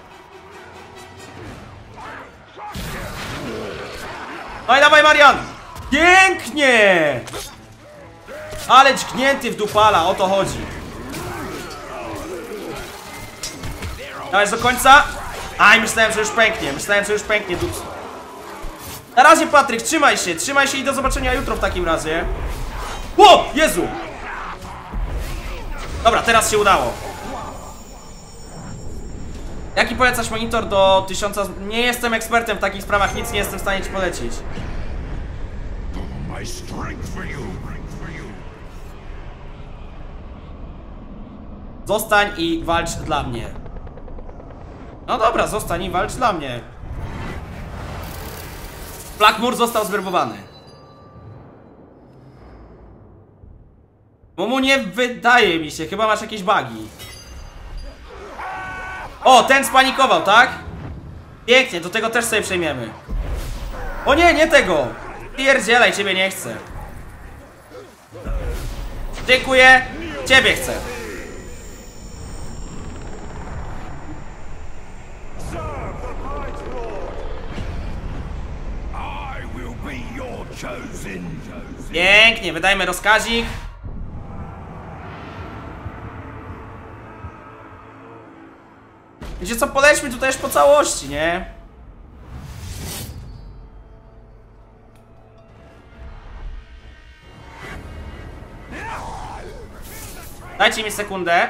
No i dawaj, Marian. Pięknie. Ale dźgnięty w dupala, o to chodzi. Dawaj do końca. Aj, myślałem, że już pęknie. Myślałem, że już pęknie. Dups. Na razie, Patryk, trzymaj się. Trzymaj się i do zobaczenia jutro w takim razie. O! Jezu! Dobra, teraz się udało. Jaki polecasz monitor do tysiąca... Nie jestem ekspertem w takich sprawach, nic nie jestem w stanie ci polecić. Zostań i walcz dla mnie. No dobra, zostań i walcz dla mnie. Blackmoor został zwerbowany. Bo mu nie wydaje mi się, chyba masz jakieś bugi. O, ten spanikował, tak? Pięknie, do tego też sobie przejmiemy. O nie, nie tego. Pierdzielaj, ciebie nie chcę. Dziękuję, ciebie chcę. Pięknie, wydajmy rozkazik. Wiecie co, polećmy tutaj już po całości, nie? Dajcie mi sekundę.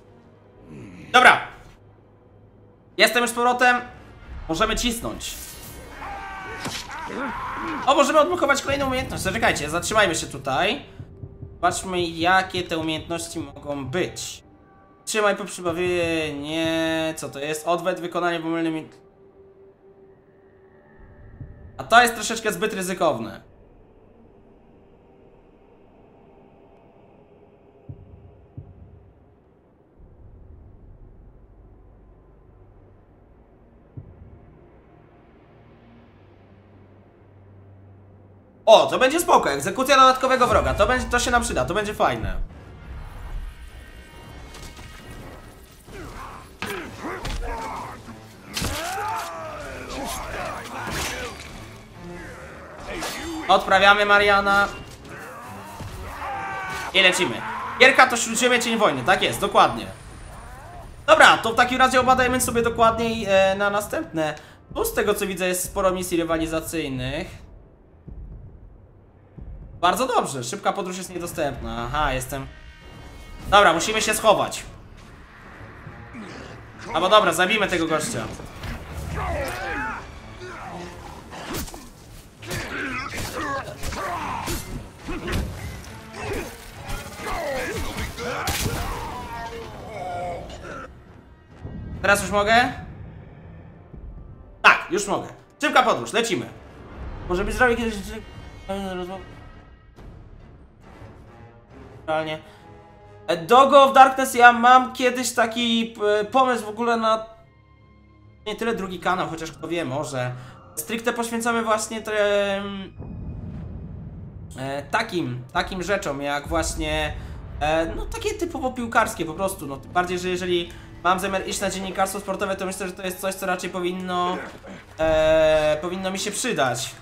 Dobra. Jestem już z powrotem. Możemy cisnąć. O, możemy odblokować kolejną umiejętność. Zaczekajcie, zatrzymajmy się tutaj. Patrzmy, jakie te umiejętności mogą być. Trzymaj po przybawie... Nie... Co to jest? Odwet, wykonanie w pomylnym... A to jest troszeczkę zbyt ryzykowne. O, to będzie spoko, egzekucja dodatkowego wroga, to, będzie, to się nam przyda, to będzie fajne. Odprawiamy Mariana. I lecimy. Gierka to Śródziemie, Cień Wojny, tak jest, dokładnie. Dobra, to w takim razie obadajmy sobie dokładniej e, na następne. Tu z tego co widzę jest sporo misji rywalizacyjnych. Bardzo dobrze, szybka podróż jest niedostępna. Aha, jestem... Dobra, musimy się schować. Albo dobra, zabijmy tego gościa. Teraz już mogę? Tak, już mogę. Szybka podróż, lecimy. Może być zrobić kiedyś... Realnie. Dog of Darkness, ja mam kiedyś taki pomysł w ogóle na... Nie tyle drugi kanał, chociaż kto wie, może. Stricte poświęcamy właśnie te... E, takim, takim rzeczom, jak właśnie... E, no takie typowo piłkarskie po prostu, no tym bardziej, że jeżeli mam zamiar iść na dziennikarstwo sportowe, to myślę, że to jest coś, co raczej powinno... E, powinno mi się przydać.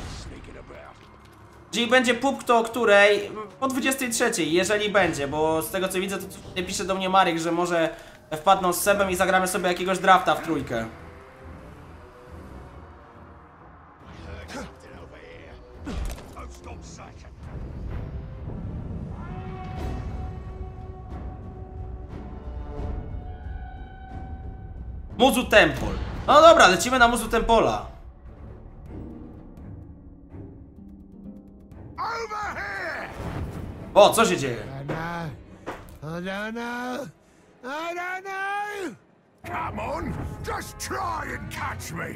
Czyli będzie pubkto o której? Po dwudziestej trzeciej, jeżeli będzie, bo z tego co widzę, to tutaj pisze do mnie Marek, że może wpadną z Sebem i zagramy sobie jakiegoś drafta w trójkę. Muzu Temple. No dobra, lecimy na Muzu Tempola. O, co się dzieje? I don't know. I don't know. Come on, just try and catch me.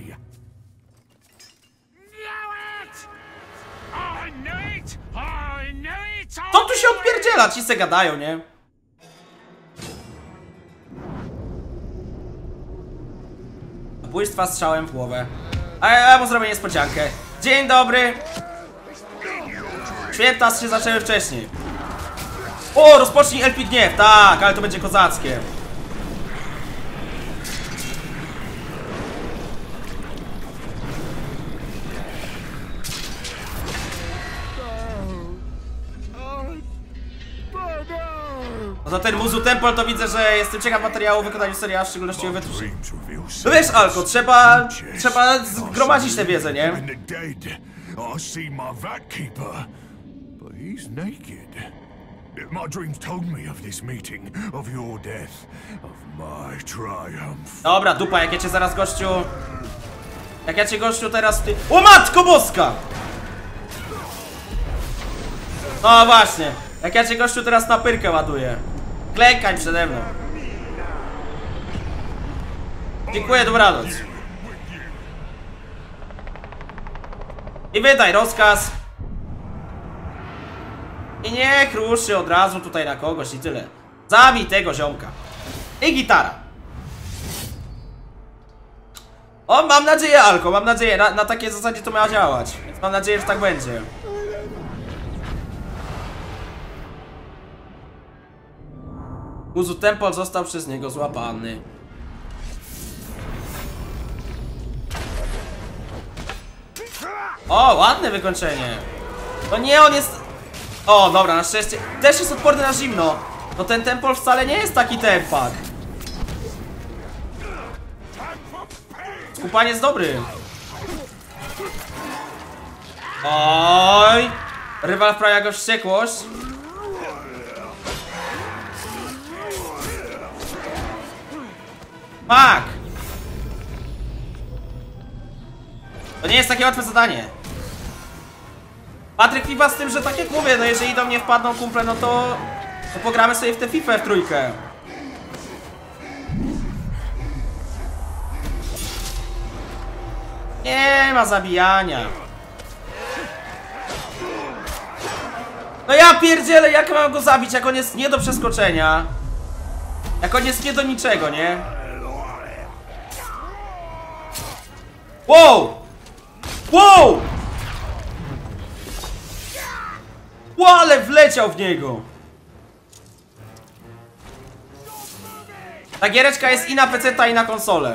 Knew it! I knew it! I knew it! Co tu się odpierdziela? Ci se gadają, nie? Zabójstwa strzałem w głowę. A ja mu zrobię niespodziankę. Dzień dobry. Święta się zaczęły wcześniej. O, rozpocznij Elfi Gniew. Tak, ale to będzie kozackie. No za ten Muzu Temple to widzę, że jestem ciekaw materiału o wykonaniu serialu, w szczególności o wytwórze. No wiesz, Alko, trzeba... trzeba zgromadzić tę wiedzę, nie? I see my vat keeper, but he's naked. My dreams told me of this meeting, of your death, of my triumph. Dobra, dupa, jak ja cię zaraz, gościu... Jak ja cię, gościu, teraz ty... O matko boska! No właśnie, jak ja cię, gościu, teraz na pyrkę ładuję. Klękaj przede mną. Dziękuję, dobranoc. I wydaj rozkaz. I niech ruszy od razu tutaj na kogoś i tyle. Zabij tego ziomka. I gitara. O, mam nadzieję, Alko, mam nadzieję, na, na takiej zasadzie to miało działać. Więc mam nadzieję, że tak będzie. Muzu Temple został przez niego złapany. O, ładne wykończenie. No nie, on jest... O, dobra, na szczęście. Też jest odporny na zimno. No ten Temple wcale nie jest taki tempak. Skupanie jest dobry. Oj. Rywal wprawia go wściekłość. Fuck. To nie jest takie łatwe zadanie. Patryk, FIFA z tym, że tak jak mówię, no jeżeli do mnie wpadną kumple, no to, to pogramy sobie w tę FIFA w trójkę. Nie ma zabijania. No ja pierdzielę, jak mam go zabić, jak on jest nie do przeskoczenia. Jak on jest nie do niczego, nie? Wow! Wow! Wow, ale wleciał w niego. Ta giereczka jest i na peceta, i na konsolę.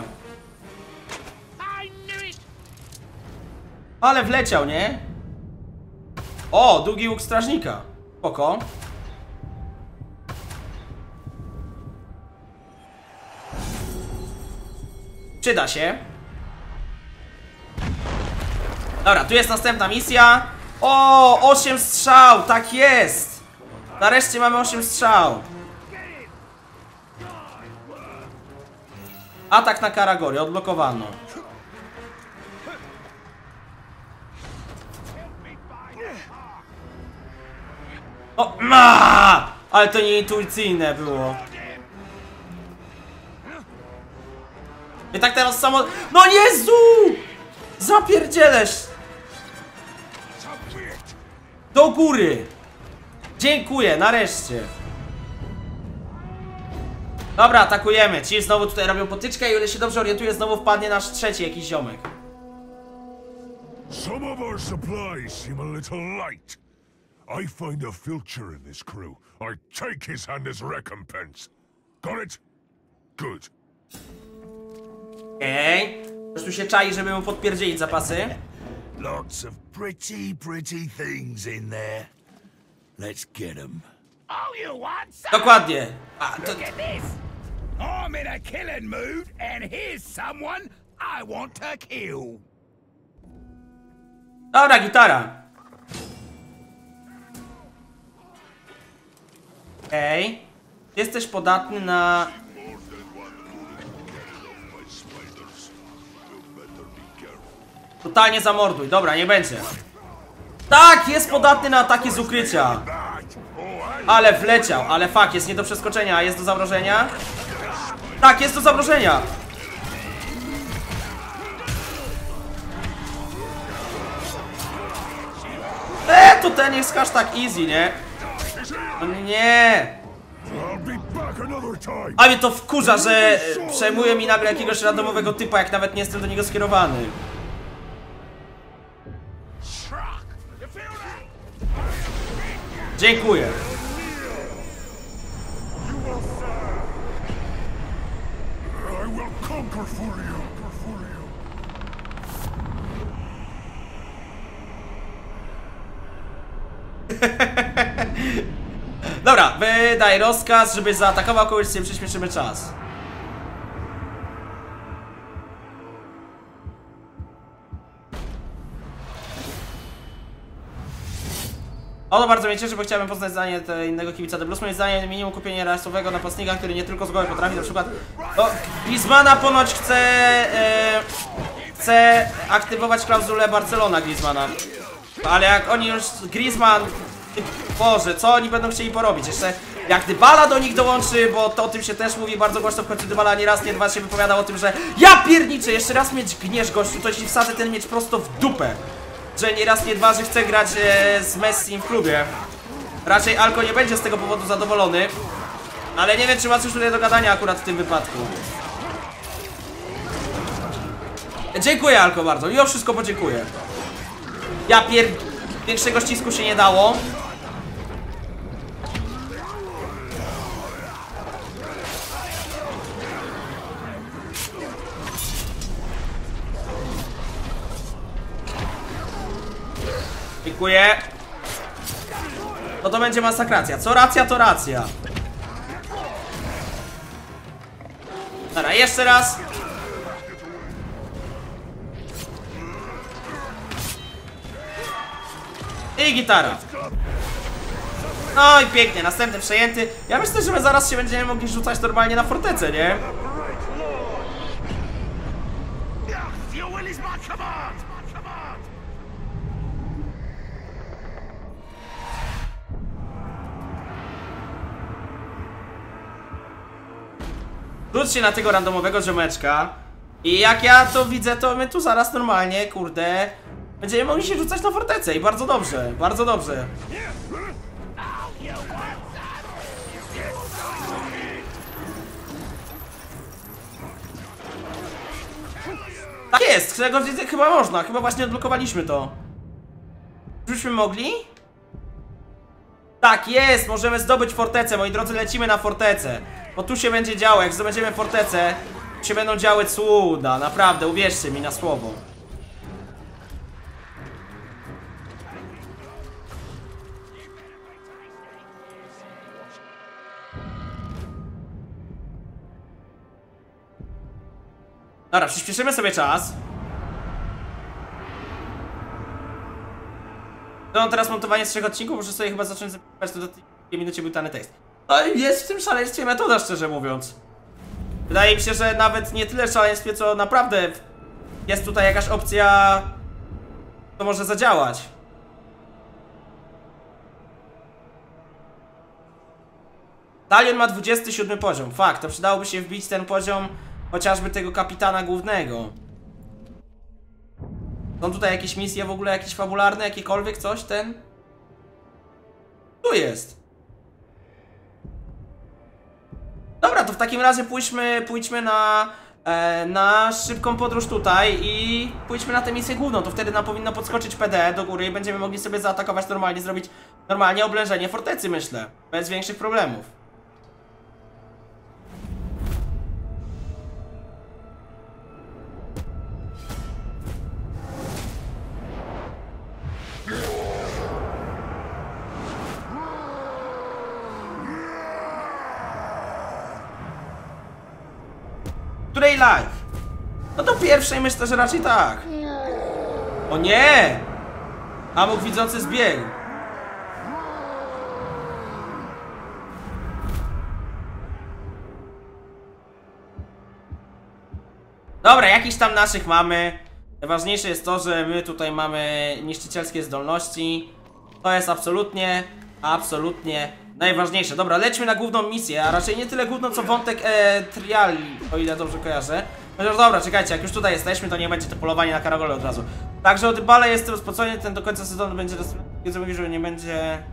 Ale wleciał, nie? O, długi łuk strażnika. Spoko. Przyda się. Dobra, tu jest następna misja. O, osiem strzał, tak jest. Nareszcie mamy osiem strzał. Atak na Karagorię, odblokowano. O, ma! Ale to nieintuicyjne było. I tak teraz samo... No Jezu! Zapierdzielesz! Do góry! Dziękuję, nareszcie. Dobra, atakujemy. Ci znowu tutaj robią potyczkę i o ile się dobrze orientuję, znowu wpadnie nasz trzeci jakiś ziomek. Some of our supplies seem a little light. I find a filcher in this crew. I take his hand as recompense. Got it? Good. Okej. Ktoś tu się czai, żeby mu podpierdzielić zapasy. Lots of pretty, pretty things in there. Let's get them. Oh, you want some? Dokładnie. A, to... Look at this. I'm in a killing mood, and here's someone I want to kill. Dobra, gitara. Okej. Jesteś podatny na... Totalnie zamorduj. Dobra, nie będzie. Tak, jest podatny na ataki z ukrycia. Ale wleciał, ale fuck, jest nie do przeskoczenia, a jest do zamrożenia? Tak, jest do zamrożenia. Eee, to ten jest aż tak easy, nie? No nie. A mnie to wkurza, że przejmuje mi nagle jakiegoś randomowego typa, jak nawet nie jestem do niego skierowany. Dziękuję. Dobra, wydaj rozkaz, żebyś zaatakował kogoś, sobie przyspieszymy czas. O, to bardzo mnie cieszy, bo chciałbym poznać zdanie innego kibica The Blues. Moim zdaniem minimum kupienie rasowego napastnika, który nie tylko z głowy potrafi, na przykład... O, Griezmana ponoć chce... E, chce aktywować klauzulę Barcelona Griezmana. Ale jak oni już... Griezmann... Boże, co oni będą chcieli porobić? Jeszcze jak Dybala do nich dołączy, bo to o tym się też mówi bardzo głośno, w końcu Dybala nie raz, nie dwa się wypowiadał o tym, że ja pierniczę, jeszcze raz mieć gniesz gościu, to ci wsadzę ten miecz prosto w dupę. Że nie raz, nie dwa, że chce grać e, z Messim w klubie. Raczej Alko nie będzie z tego powodu zadowolony. Ale nie wiem, czy ma coś tutaj do gadania akurat w tym wypadku. Dziękuję, Alko, bardzo. Mimo wszystko podziękuję. Ja pier... Większego ścisku się nie dało. Dziękuję. No to będzie masakracja. Co racja, to racja. Dobra, jeszcze raz. I gitara. No i pięknie, następny przejęty. Ja myślę, że my zaraz się będziemy mogli rzucać normalnie na fortecę, nie? rzuć się na tego randomowego ziomeczka. I jak ja to widzę, to my tu zaraz normalnie, kurde, będziemy mogli się rzucać na fortecę i bardzo dobrze, bardzo dobrze. Tak jest, tego chyba można, chyba właśnie odblokowaliśmy to. Żebyśmy mogli? Tak jest, możemy zdobyć fortecę, moi drodzy, lecimy na fortecę. Bo tu się będzie działo, jak zdobędziemy fortecę, się będą działy cuda, naprawdę, uwierzcie mi na słowo. Dobra, przyspieszymy sobie czas. No teraz montowanie z trzech odcinków, muszę sobie chyba zacząć zapytać, to do tej minucie był dany tekst. No jest w tym szaleństwie metoda, szczerze mówiąc. Wydaje mi się, że nawet nie tyle szaleństwie, co naprawdę jest tutaj jakaś opcja, to może zadziałać. Talion ma dwudziesty siódmy poziom. Fakt, to przydałoby się wbić ten poziom chociażby tego kapitana głównego. Są tutaj jakieś misje w ogóle, jakieś fabularne, jakiekolwiek coś, ten? Tu jest. Dobra, to w takim razie pójdźmy, pójdźmy na, e, na szybką podróż tutaj i pójdźmy na tę misję główną. To wtedy nam powinno podskoczyć P D do góry i będziemy mogli sobie zaatakować normalnie, zrobić normalnie oblężenie fortecy, myślę. Bez większych problemów. Której live? No do pierwszej myślę, że raczej tak. O nie! Amok widzący zbiegł. Dobra, jakiś tam naszych mamy. Najważniejsze jest to, że my tutaj mamy niszczycielskie zdolności. To jest absolutnie, absolutnie najważniejsze. Dobra, lećmy na główną misję, a raczej nie tyle główną, co wątek e, triali, o ile dobrze kojarzę. Chociaż dobra, czekajcie, jak już tutaj jesteśmy, to nie będzie to polowanie na karagole od razu. Także od Bale jest rozpocony, ten do końca sezonu będzie rozpoczęty, mówi, że nie będzie...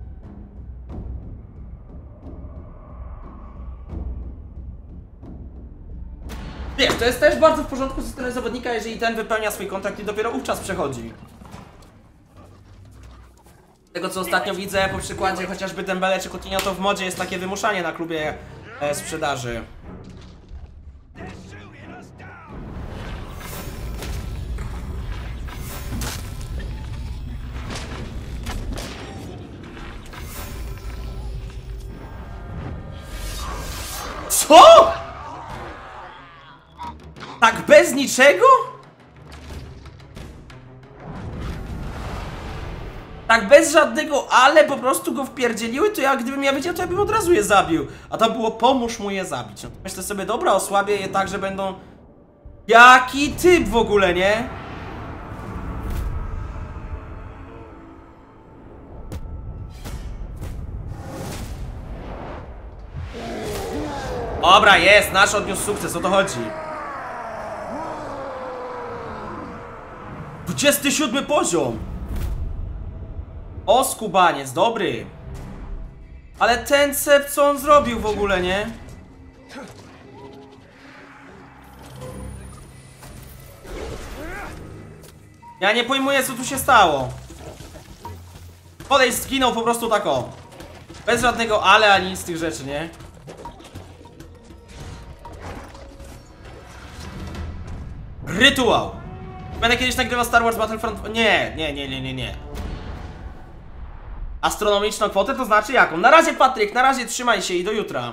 Wiesz, to jest też bardzo w porządku ze strony zawodnika, jeżeli ten wypełnia swój kontrakt i dopiero wówczas przechodzi. Tego co ostatnio widzę po przykładzie chociażby Dembele czy Coutinho, to w modzie jest takie wymuszanie na klubie e, sprzedaży. Co?! Tak bez niczego?! Tak bez żadnego ale po prostu go wpierdzieliły, to ja gdybym ja wiedział, to ja bym od razu je zabił. A tam było pomóż mu je zabić. No to myślę sobie, dobra, osłabię je tak, że będą... Jaki typ w ogóle, nie? Dobra, jest, nasz odniósł sukces, o to chodzi. dwudziesty siódmy poziom! O, skubaniec, dobry. Ale ten cep, co on zrobił w ogóle, nie? Ja nie pojmuję, co tu się stało. Podejść zginął po prostu tak o. Bez żadnego ale, ani nic z tych rzeczy, nie? Rytuał. Będę kiedyś nagrywał Star Wars Battlefront... Nie, nie, nie, nie, nie, nie. Astronomiczną kwotę, to znaczy jaką? Na razie, Patryk, na razie trzymaj się i do jutra.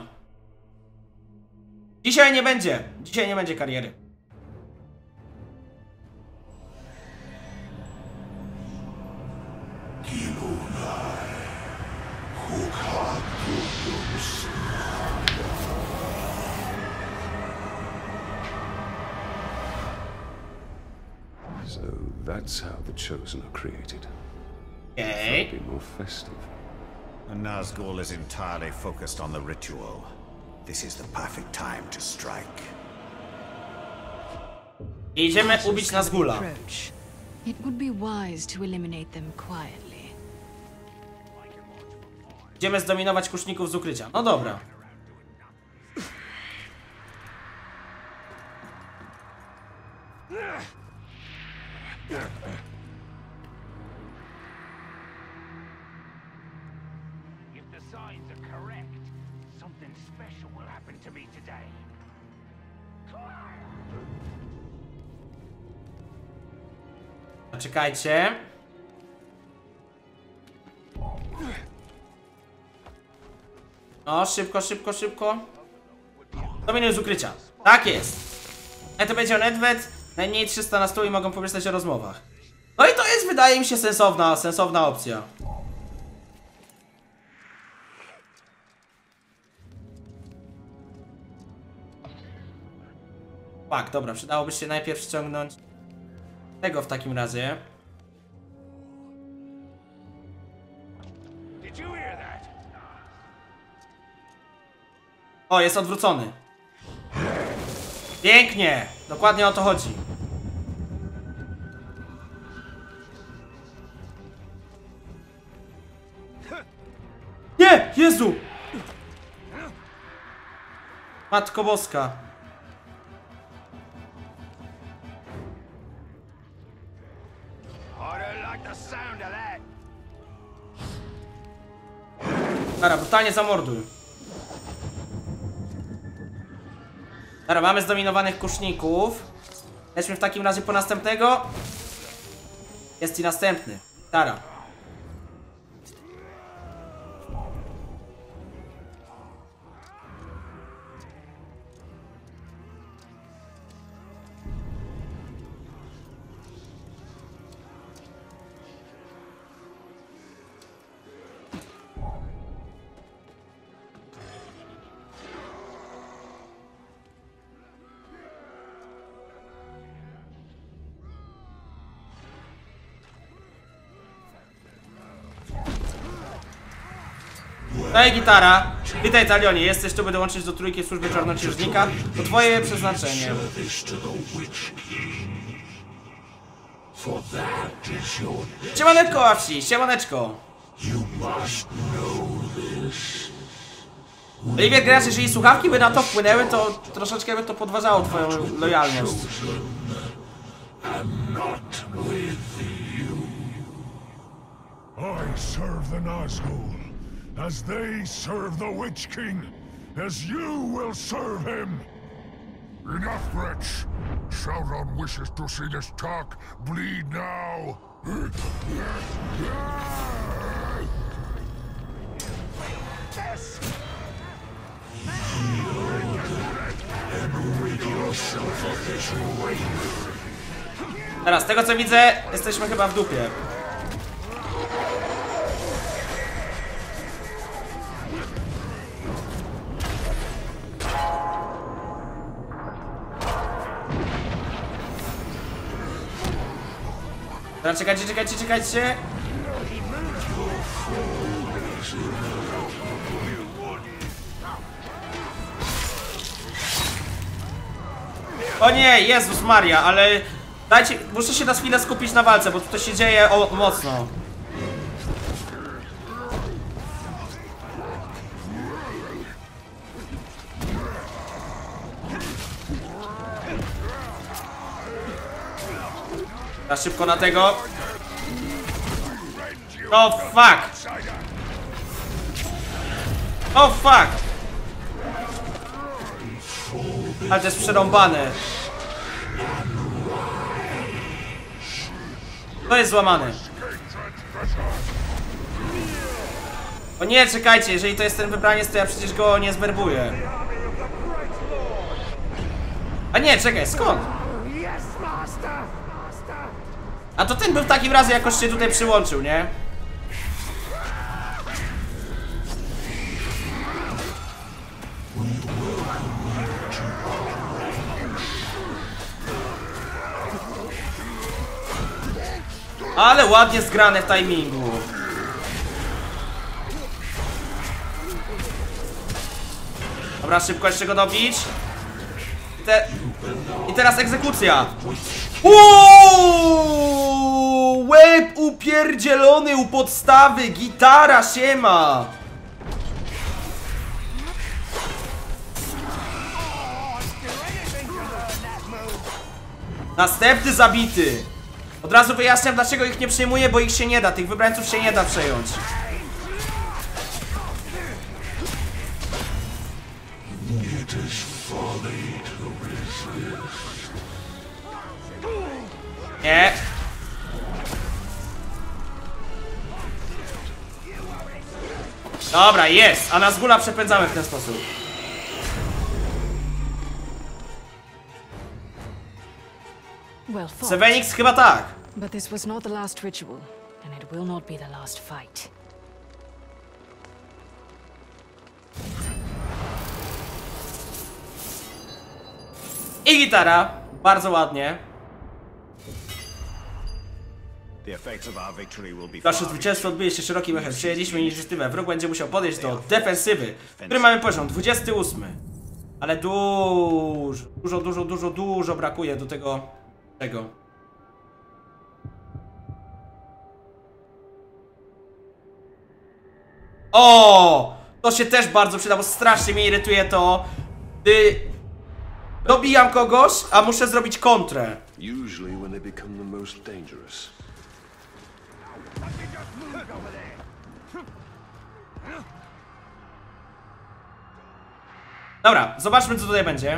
Dzisiaj nie będzie. Dzisiaj nie będzie kariery. So that's how the Chosen are created. Okay. Be more festive. And Nazgul is entirely focused on the ritual. This is the perfect time to strike. I idziemy ubić Nazgula. Approach. It would be wise to eliminate them quietly. Idziemy zdominować kuszników z ukrycia. No dobra. If the signs are correct, something special will happen to me today. Czekajcie. No, szybko, szybko, szybko. Dominuj z ukrycia. Tak jest. A to będzie Nedved. Najmniej trzysta na stół i mogą pomyśleć o rozmowach. No i to jest, wydaje mi się, sensowna, sensowna opcja. Tak, dobra, przydałoby się najpierw ściągnąć tego w takim razie. Did you hear that? O, jest odwrócony. Pięknie! Dokładnie o to chodzi. Nie! Jezu! Matko Boska. I don't like the sound of that. Dobra, brutalnie zamorduj. Dobra, mamy zdominowanych kuszników. Lećmy w takim razie po następnego. Jest i następny. Tara. Ej, gitara! Witaj, Talionie, jesteś tu, by dołączyć do trójki służby czarnoksiężnika. To twoje przeznaczenie. Siemaneczko, Ławsi, siemaneczko! Oliwier, grasz, jeżeli słuchawki by na to wpłynęły, to troszeczkę by to podważało twoją lojalność. I serve the Nazgul, as they serve the Witch King, as you will serve him. Enough, wretch. Sauron wishes to see this talk bleed now. Teraz, z tego co widzę, jesteśmy chyba w dupie. Dobra, czekajcie, czekajcie, czekajcie. O nie, Jezus Maria, ale dajcie, muszę się na chwilę skupić na walce, bo to się dzieje o, mocno. Na szybko na tego. Oh fuck! Oh fuck! Ale to jest przerąbane. To jest złamane. O nie, czekajcie, jeżeli to jest ten wybraniec, to ja przecież go nie zwerbuję. A nie, czekaj, skąd? A to ten był w takim razie jakoś się tutaj przyłączył, nie? Ale ładnie zgrane w timingu. Dobra, szybko jeszcze go dobić. I, te... I teraz egzekucja. Uuuu, łeb upierdzielony u podstawy, gitara, siema. Następny zabity. Od razu wyjaśniam, dlaczego ich nie przejmuję, bo ich się nie da, tych wybrańców się nie da przejąć. Nie. Dobra, jest, a Nazgula przepędzamy w ten sposób. Well fought. Sevenix chyba tak. But this was not the last ritual, and it will not be the last fight. I gitara, bardzo ładnie. The effects of our victory will be Nasze far zwycięstwo odbyje się szerokim echem. Przejęliśmy inicjatywę. Wróg będzie musiał podejść do defensywy, który mamy poziom dwudziesty ósmy. Ale dużo, dużo, dużo, dużo, dużo brakuje do tego. tego. O! To się też bardzo przyda, bo strasznie mnie irytuje to, gdy dobijam kogoś, a muszę zrobić kontrę. Usually when they become the most dangerous. Dobra, zobaczmy, co tutaj będzie.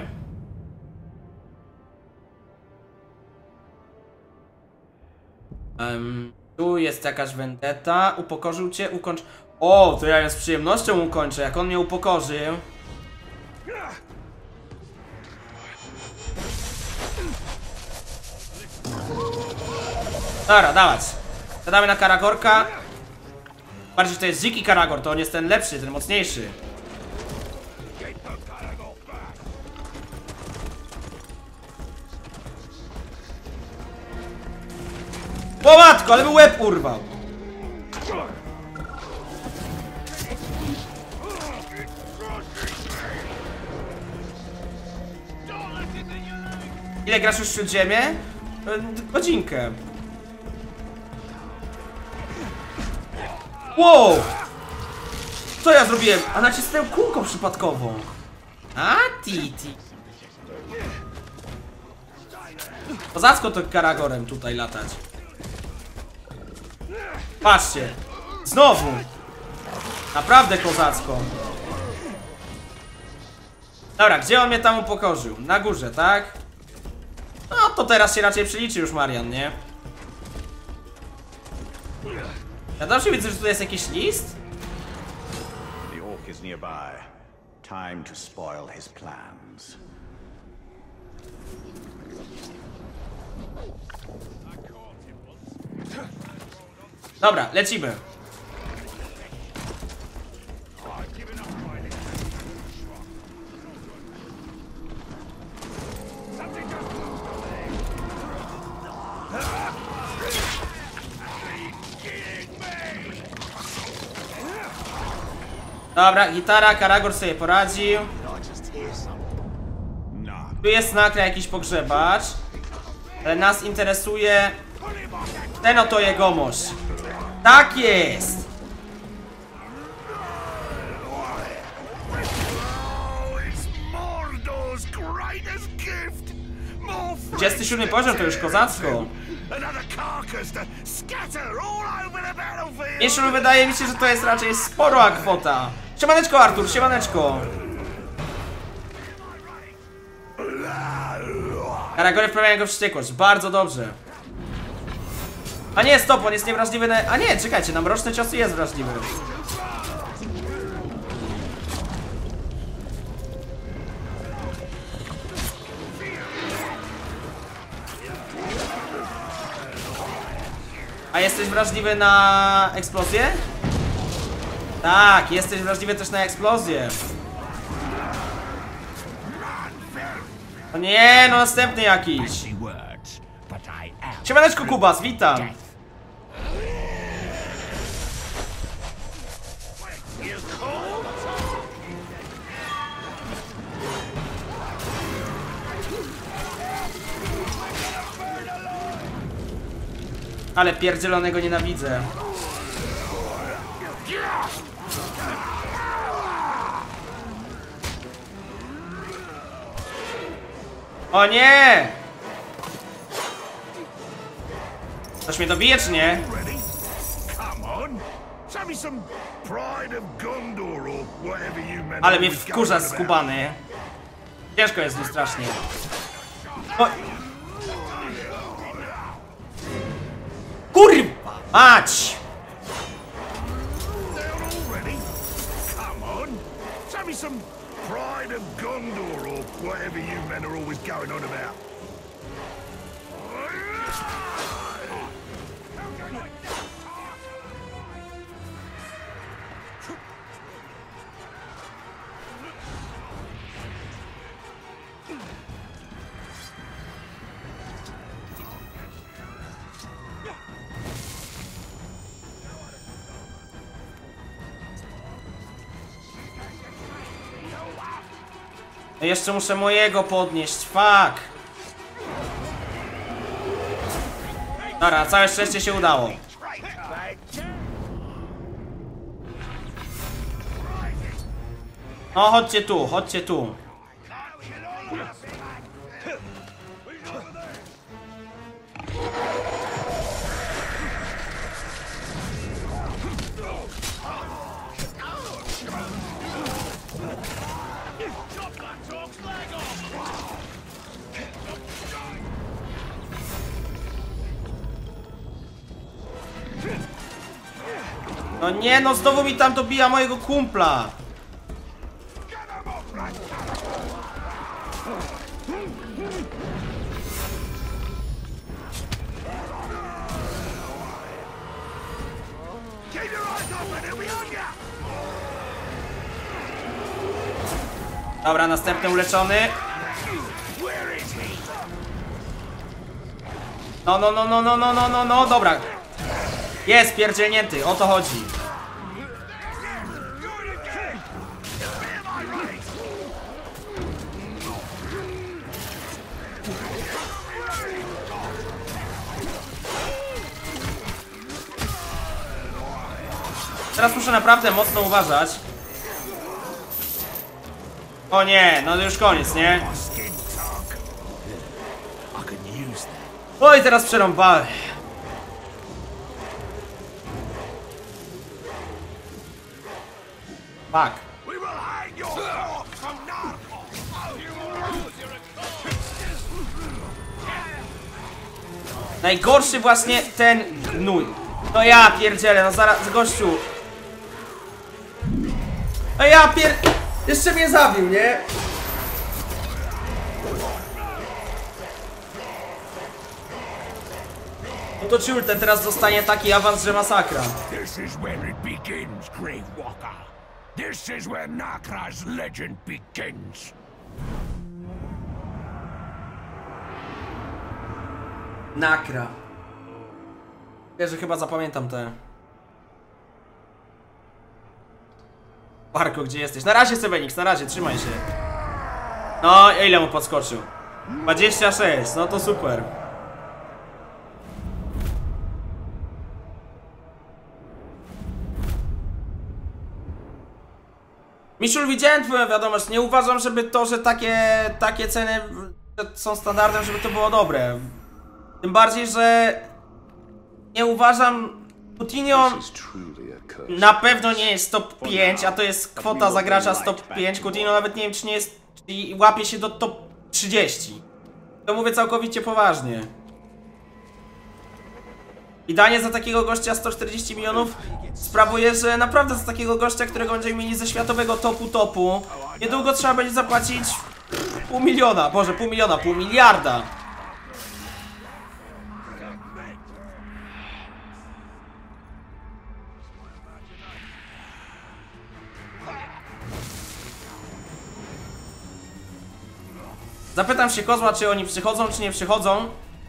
Um, tu jest jakaś vendetta. Upokorzył cię, ukończ... O, to ja ją z przyjemnością ukończę, jak on mnie upokorzył. Dobra, dawać. Zadamy na Karagorka. Bardziej, że to jest dziki Karagor, to on jest ten lepszy, ten mocniejszy. O matko, ale by łeb urwał. Ile grasz już w Śródziemie? E, godzinkę. Wow! Co ja zrobiłem? A nacisnąłem kółko przypadkowo. A titi. Kozacko to Karagorem tutaj latać. Patrzcie. Znowu. Naprawdę kozacko. Dobra, gdzie on mnie tam upokorzył? Na górze, tak? No to teraz się raczej przeliczy już Marian, nie? Ja dobrze widzę, że tu jest jakiś list? The orc is nearby. Time to spoil his plans. Dobra, lecimy. Dobra, gitara, Karagor sobie poradził. Tu jest nagle jakiś pogrzebacz. Ale nas interesuje ten oto jegomość. Tak jest! dwudziesty siódmy poziom to już kozacko. Jeszcze wydaje mi się, że to jest raczej spora kwota. Siemaneczko Artur, siemaneczko. Karagory wprawiają go w wściekłość, bardzo dobrze. A nie, stop, on jest niewrażliwy na... A nie, czekajcie, na mroczne ciosy jest wrażliwy. A jesteś wrażliwy na eksplozję? Tak, jesteś wrażliwy też na eksplozję. O nie, no następny jakiś. Siemaneczko Kubas, witam. Ale pierdzielonego nienawidzę. O nie! Ktoś mnie dobije, czy nie? Ale mnie wkurza skubany. Ciężko jest mi strasznie. O... Kurwa! Mać! Pride of Gondor, or whatever you men are always going on about. Jeszcze muszę mojego podnieść, fuck! Dobra, całe szczęście się udało. No chodźcie tu, chodźcie tu. No nie, no znowu mi tam dobija mojego kumpla. Dobra, następny uleczony. No, no, no, no, no, no, no, no, no, dobra. Jest pierdzielnięty, o to chodzi. Teraz muszę naprawdę mocno uważać. O nie, no już koniec, nie? Oj, teraz przerąbałem. Fuck. Najgorszy właśnie ten gnój. No ja pierdzielę, no zaraz, gościu. No ja pier... Jeszcze mnie zabił, nie? No to ciul, ten teraz dostanie taki awans, że masakra. This is where it begins, Grave Walker. This is where Nakra's legend begins. Nakra. Wiesz, że chyba zapamiętam te. Marko, gdzie jesteś? Na razie, Sevenix, na razie, trzymaj się. No, ile mu podskoczył? dwadzieścia sześć, no to super. Miszul, widziałem twoją wiadomość. Nie uważam, żeby to, że takie, takie ceny są standardem, żeby to było dobre. Tym bardziej, że nie uważam... Coutinho na pewno nie jest top pięć, a to jest kwota za gracza z top pięć. Coutinho nawet nie wiem, czy nie jest... Czy łapie się do top trzydzieści. To mówię całkowicie poważnie. I danie za takiego gościa sto czterdzieści milionów sprawuje, że naprawdę za takiego gościa, którego będziemy mieli ze światowego topu topu, niedługo trzeba będzie zapłacić pół miliona, boże, pół miliona, pół miliarda. Zapytam się Kozła, czy oni przychodzą, czy nie przychodzą.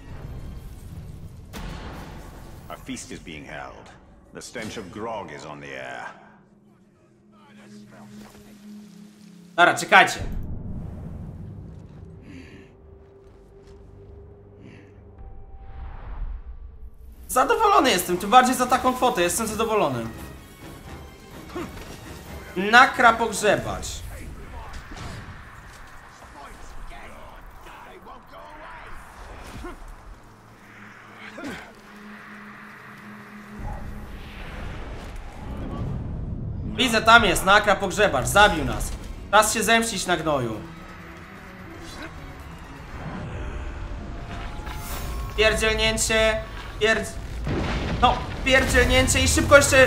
A feast is being held. The stench of grog is on the air. Dobra, czekajcie. Zadowolony jestem, tym bardziej za taką kwotę, jestem zadowolony. Nakra pogrzebać. Widzę, tam jest, nakra pogrzebacz, zabił nas. Czas się zemścić na gnoju. Pierdzielnięcie, pierdz... No, pierdzielnięcie i szybko jeszcze...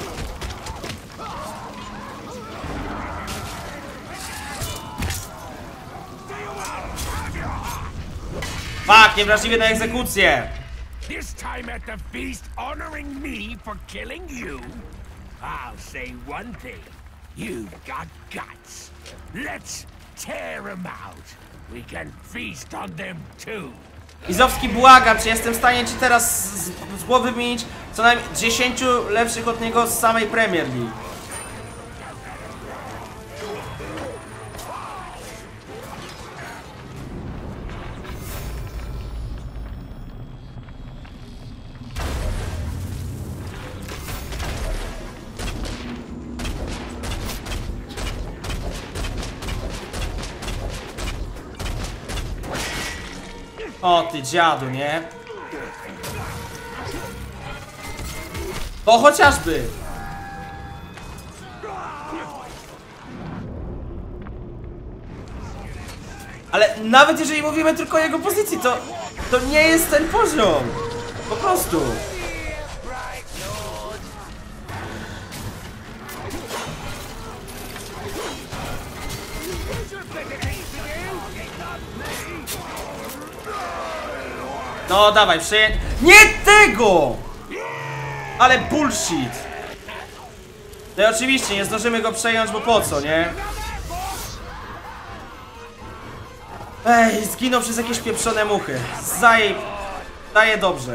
Fuck, niewrażliwie na egzekucję. This time at the feast, honoring me for killing you? I'll say one thing. You've got guts. Let's tear them out. We can feast on them too. Izowski, błagam cię, jestem w stanie ci teraz z, z głowy wymienić co najmniej dziesięciu lepszych od niego z samej Premier League. O ty dziadu, nie? To chociażby! Ale nawet jeżeli mówimy tylko o jego pozycji, to... To nie jest ten poziom! Po prostu! No dawaj, przyję... Nie tego! Ale bullshit! No i oczywiście nie zdążymy go przejąć, bo po co, nie? Ej, zginął przez jakieś pieprzone muchy. Zaje... Daje dobrze.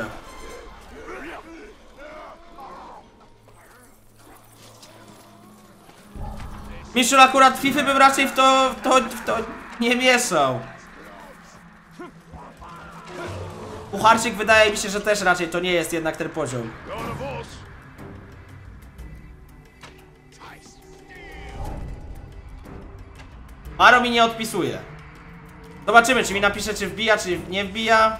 Miszul, akurat FIFA bym raczej w to, w to, w to nie mieszał. Pucharczyk wydaje mi się, że też raczej to nie jest jednak ten poziom. Maro mi nie odpisuje. Zobaczymy, czy mi napisze, czy wbija, czy nie wbija.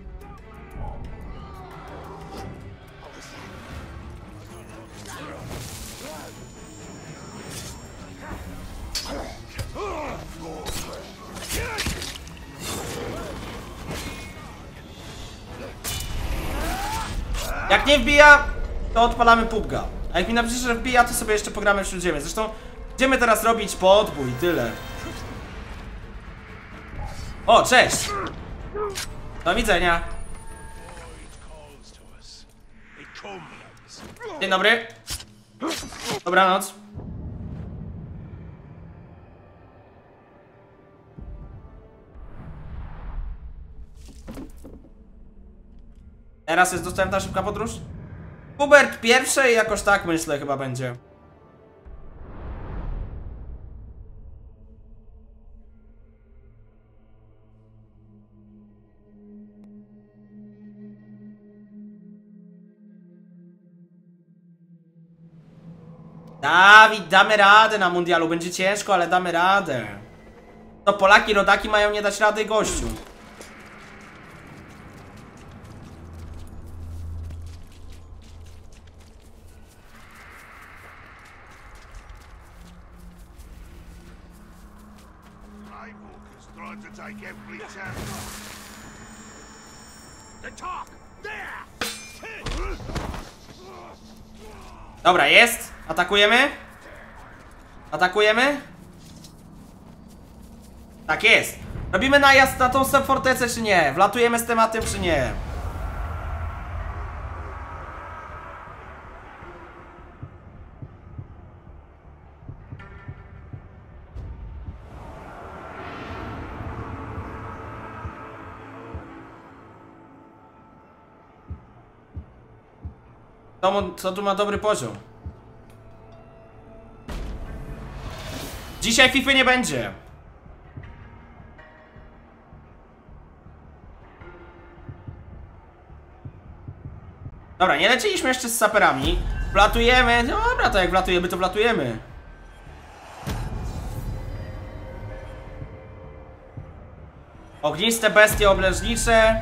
Jak nie wbija, to odpalamy pubga. A jak mi napisze, że wbija, to sobie jeszcze pogramy w Śródziemie. Zresztą będziemy teraz robić podbój, tyle. O, cześć! Do widzenia. Dzień dobry. Dobranoc. Teraz jest dostępna szybka podróż? Hubert pierwszy i jakoś tak myślę chyba będzie. Dawid, damy radę na mundialu. Będzie ciężko, ale damy radę. To Polaki, rodaki mają nie dać rady, gościu. Dobra, jest. Atakujemy? Atakujemy? Tak jest. Robimy najazd na tą fortecę czy nie? Wlatujemy z tematem czy nie? Co tu ma dobry poziom? Dzisiaj FIFA nie będzie. Dobra, nie leciliśmy jeszcze z saperami. Wlatujemy. No dobra, to jak wlatujemy, to wlatujemy. Ogniste bestie obleżnicze.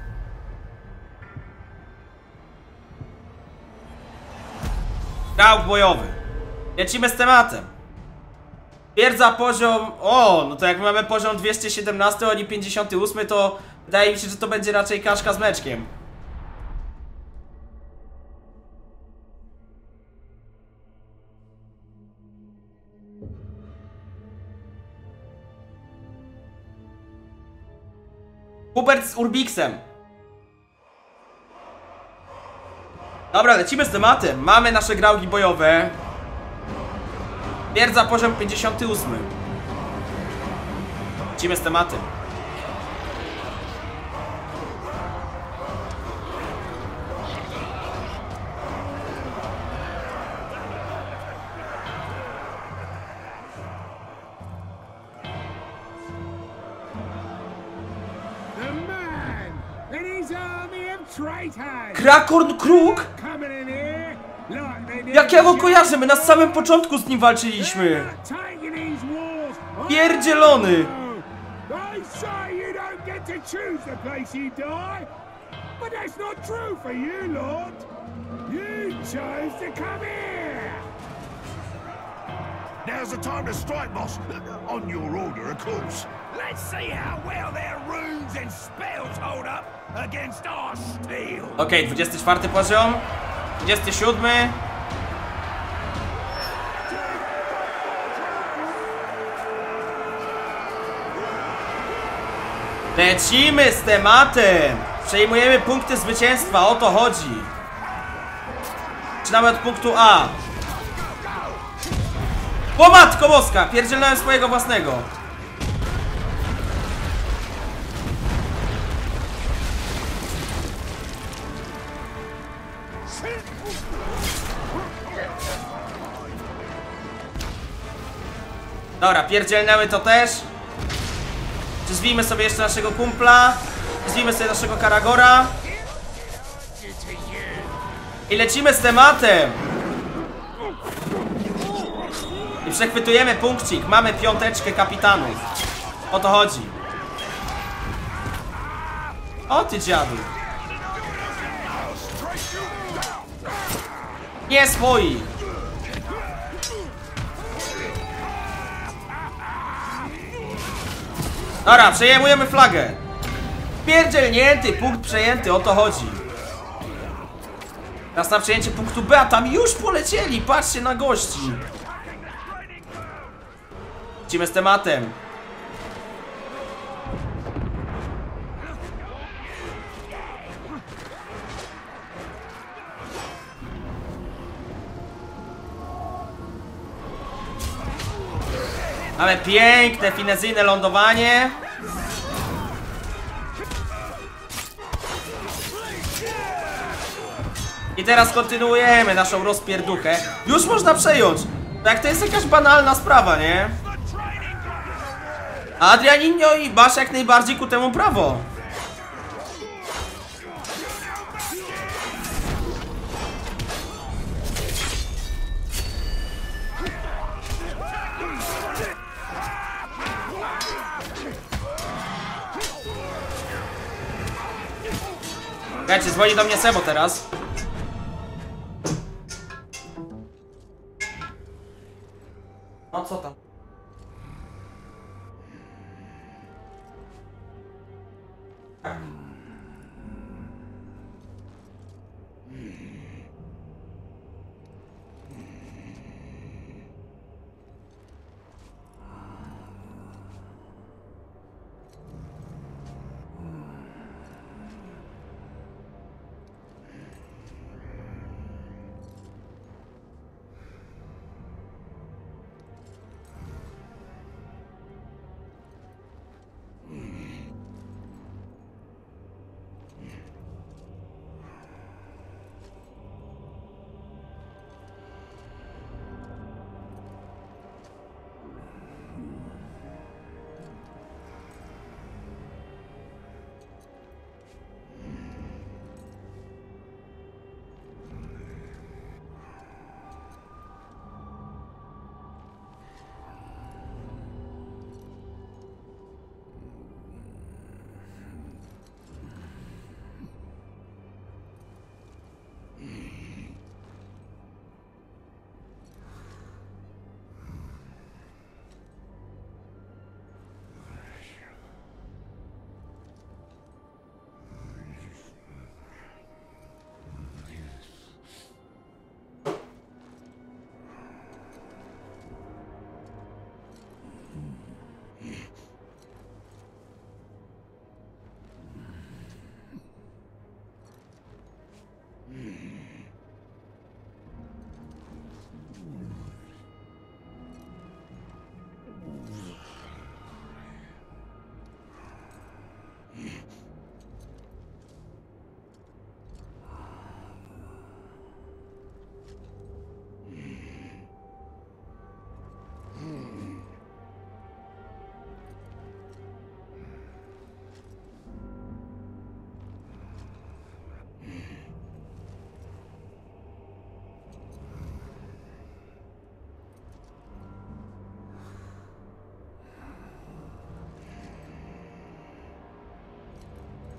Grauk bojowy. Lecimy z tematem. Twierdza poziom... O, no to jak mamy poziom dwieście siedemnaście, oni pięćdziesiąty ósmy, to wydaje mi się, że to będzie raczej kaszka z mleczkiem. Hubert z Urbixem. Dobra, lecimy z tematem. Mamy nasze graugi bojowe. Twierdza poziom pięćdziesiąty ósmy. Lecimy z tematem. Krakorn Kruk? Jak ja go kojarzę, my na samym początku z nim walczyliśmy. Pierdzielony. Now's the time to strike, boss. On your order, of course. Let's see how well their runes and spells hold up against our steel. Okej, okay, dwudziesty czwarty poziom. dwudziesty siódmy. Lecimy z tematem. Przejmujemy punkty zwycięstwa, o to chodzi. Zaczynamy od punktu A. O matko boska! Pierdzielnąłem swojego własnego. Dobra, pierdzielnęły to też. Przyzwijmy sobie jeszcze naszego kumpla. Przyzwijmy sobie naszego Karagora. I lecimy z tematem. I przechwytujemy punkcik. Mamy piąteczkę kapitanów. O to chodzi. O ty dziadu. Nie swoi. Dobra, przejmujemy flagę. Pierdzielnięty, punkt przejęty, o to chodzi. Teraz na przejęcie punktu B, a tam już polecieli. Patrzcie na gości. Lecimy z tematem. Mamy piękne, finezyjne lądowanie. I teraz kontynuujemy naszą rozpierduchę. Już można przejąć. Tak, to jest jakaś banalna sprawa, nie? Adrianinho i masz jak najbardziej ku temu prawo. Słuchajcie, dzwoni do mnie Sebo teraz. No co tam?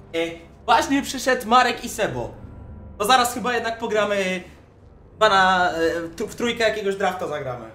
E, właśnie przyszedł Marek i Sebo. To zaraz chyba jednak pogramy pana e, tu, w trójkę jakiegoś drafta zagramy.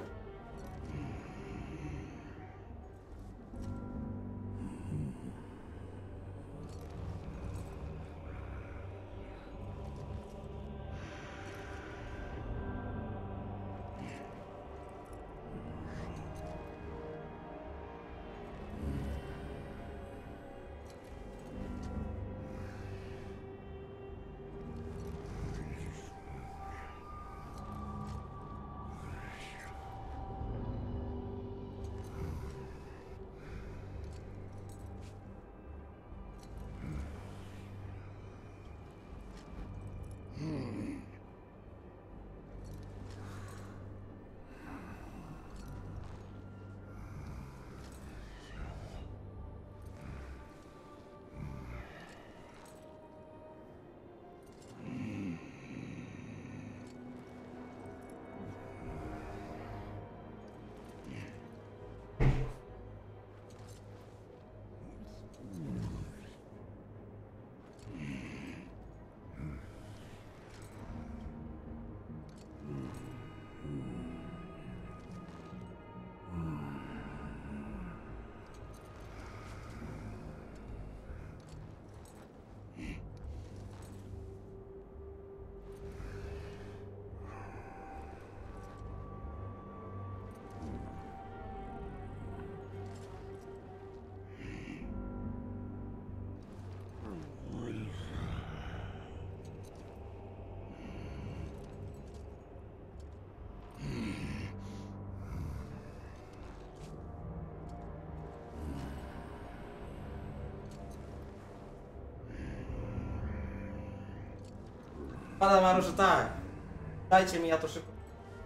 Pana Maru, że tak. Dajcie mi, ja to szybko.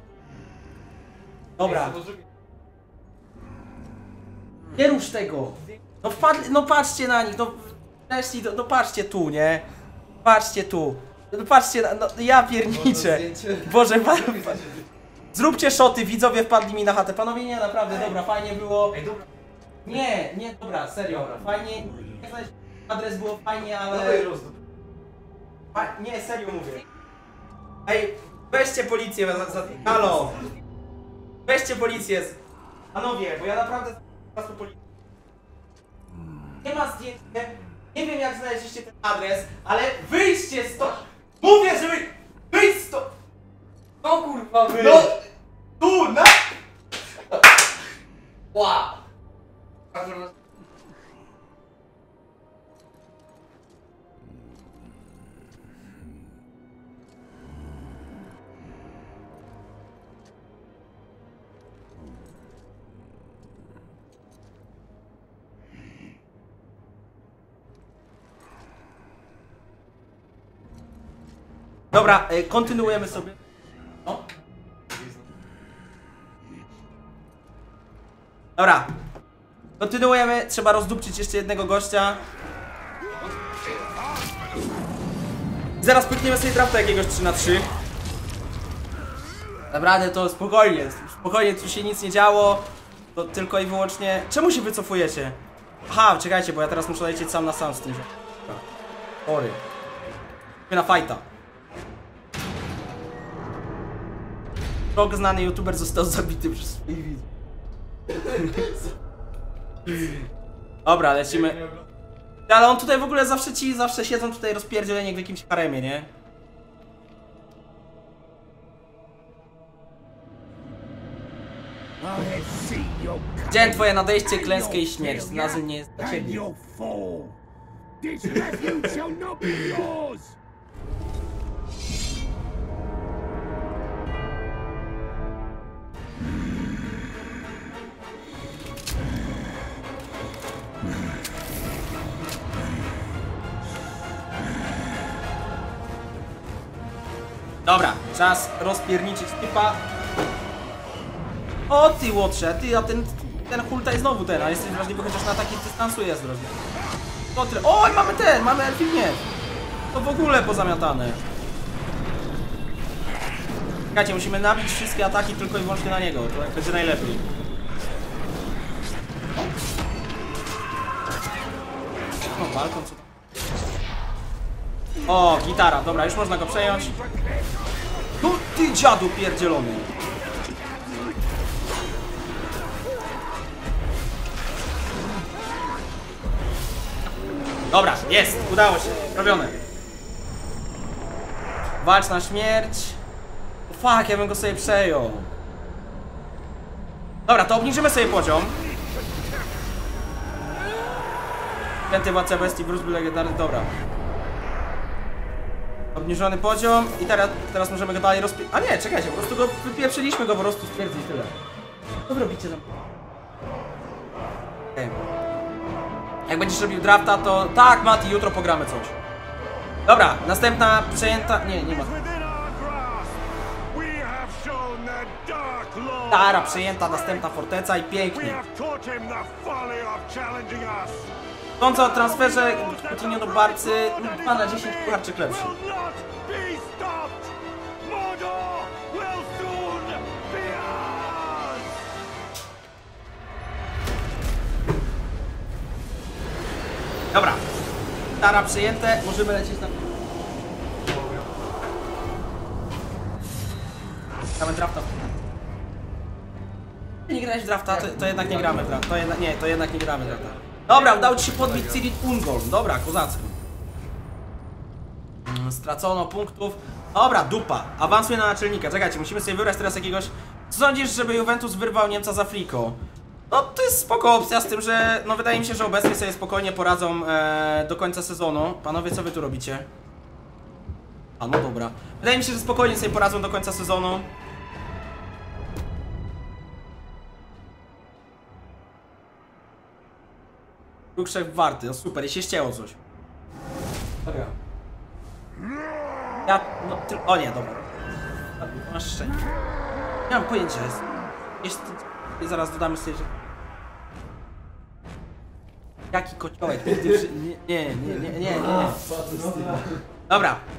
Dobra. Nie rusz tego. No wpadli, no patrzcie na nich, no weszli, no, no patrzcie tu, nie? Patrzcie tu. No patrzcie na, no ja pierniczę. Boże, pa, pa. Zróbcie szoty, widzowie wpadli mi na chatę. Panowie, nie, naprawdę, dobra, fajnie było. Nie, nie, dobra, serio, fajnie. Adres było fajnie, ale... A, nie, serio mówię. Ej, weźcie policję za, za... Halo! Weźcie policję. Panowie, bo ja naprawdę zaraz po policję. Nie ma zdjęcia. Nie wiem jak znaleźliście ten adres, ale wyjdźcie stąd! Mówię, żeby... Wyjdź stąd! No kurwa wy! No! Tu, na... Wow! Dobra, kontynuujemy sobie. No. Dobra. Kontynuujemy. Trzeba rozdupczyć jeszcze jednego gościa. Zaraz pykniemy sobie drafta jakiegoś trzy na trzy. Naprawdę to spokojnie. Spokojnie, tu się nic nie działo. To tylko i wyłącznie... Czemu się wycofujecie? Aha, czekajcie, bo ja teraz muszę lecieć sam na sam z tym. Sorry. Na fajta. Rok znany youtuber został zabity przez swoich widzów. Dobra, lecimy. Ale on tutaj w ogóle zawsze ci, zawsze siedzą tutaj rozpierdzieleni w jakimś haremie, nie? Widziałem twoje nadejście, klęskę i śmierć. Znalazłem nie jest dla ciebie. Dobra, czas rozpierniczyć typa. O ty łotrze, ty, a ten, ten hulta jest znowu ten, a jesteś wrażliwy chociaż na takim dystansu jest drogi. Łotrze, oj, mamy ten, mamy elfinię. To w ogóle pozamiatane. Czekajcie, musimy nabić wszystkie ataki tylko i wyłącznie na niego, to będzie najlepiej. No, balkon, co tam? O, gitara, dobra, już można go przejąć. No ty dziadu pierdzielony. Dobra, jest, udało się, robione. Walcz na śmierć. Fuck, ja bym go sobie przejął. Dobra, to obniżymy sobie poziom. Pięty władca bestii, wróżby legendarny, dobra. Obniżony poziom i teraz, teraz możemy go dalej rozpie... A nie, czekajcie, po prostu go wypieprzyliśmy go po prostu stwierdzić tyle. Co wy robicie tam? Okay. Jak będziesz robił drafta, to... Tak, Mati, jutro pogramy coś. Dobra, następna przejęta... Nie, nie ma. Tara przejęta, następna forteca i pięknie. Sądzę o transferze Coutinho do Barcy dwa na dziesięć pucharczyk lepszy. Dobra. Tara przyjęte, możemy lecieć na... Gramy drafta. Nie grałeś w drafta, to, to jednak nie gramy w drafta. To jednak, nie, to jednak nie gramy w drafta. Dobra, udało ci się podbić Cyril Ungol. Dobra, kozacko. Mm, stracono punktów. Dobra, dupa. Awansuję na naczelnika. Czekajcie, musimy sobie wybrać teraz jakiegoś... Co sądzisz, żeby Juventus wyrwał Niemca z Afriką? No to jest spoko opcja, z tym, że no wydaje mi się, że obecnie sobie spokojnie poradzą e, do końca sezonu. Panowie, co wy tu robicie? A no dobra. Wydaje mi się, że spokojnie sobie poradzą do końca sezonu. Kruk warty, no super, i się ścięło coś. Dobra. Ja, no, ty, o nie, dobra. Masz szczęście. Nie mam pojęcia, jest... jest i zaraz dodamy sobie, że... Jaki kociołek, nigdy... Nie, nie, nie, nie, nie, nie. Dobra,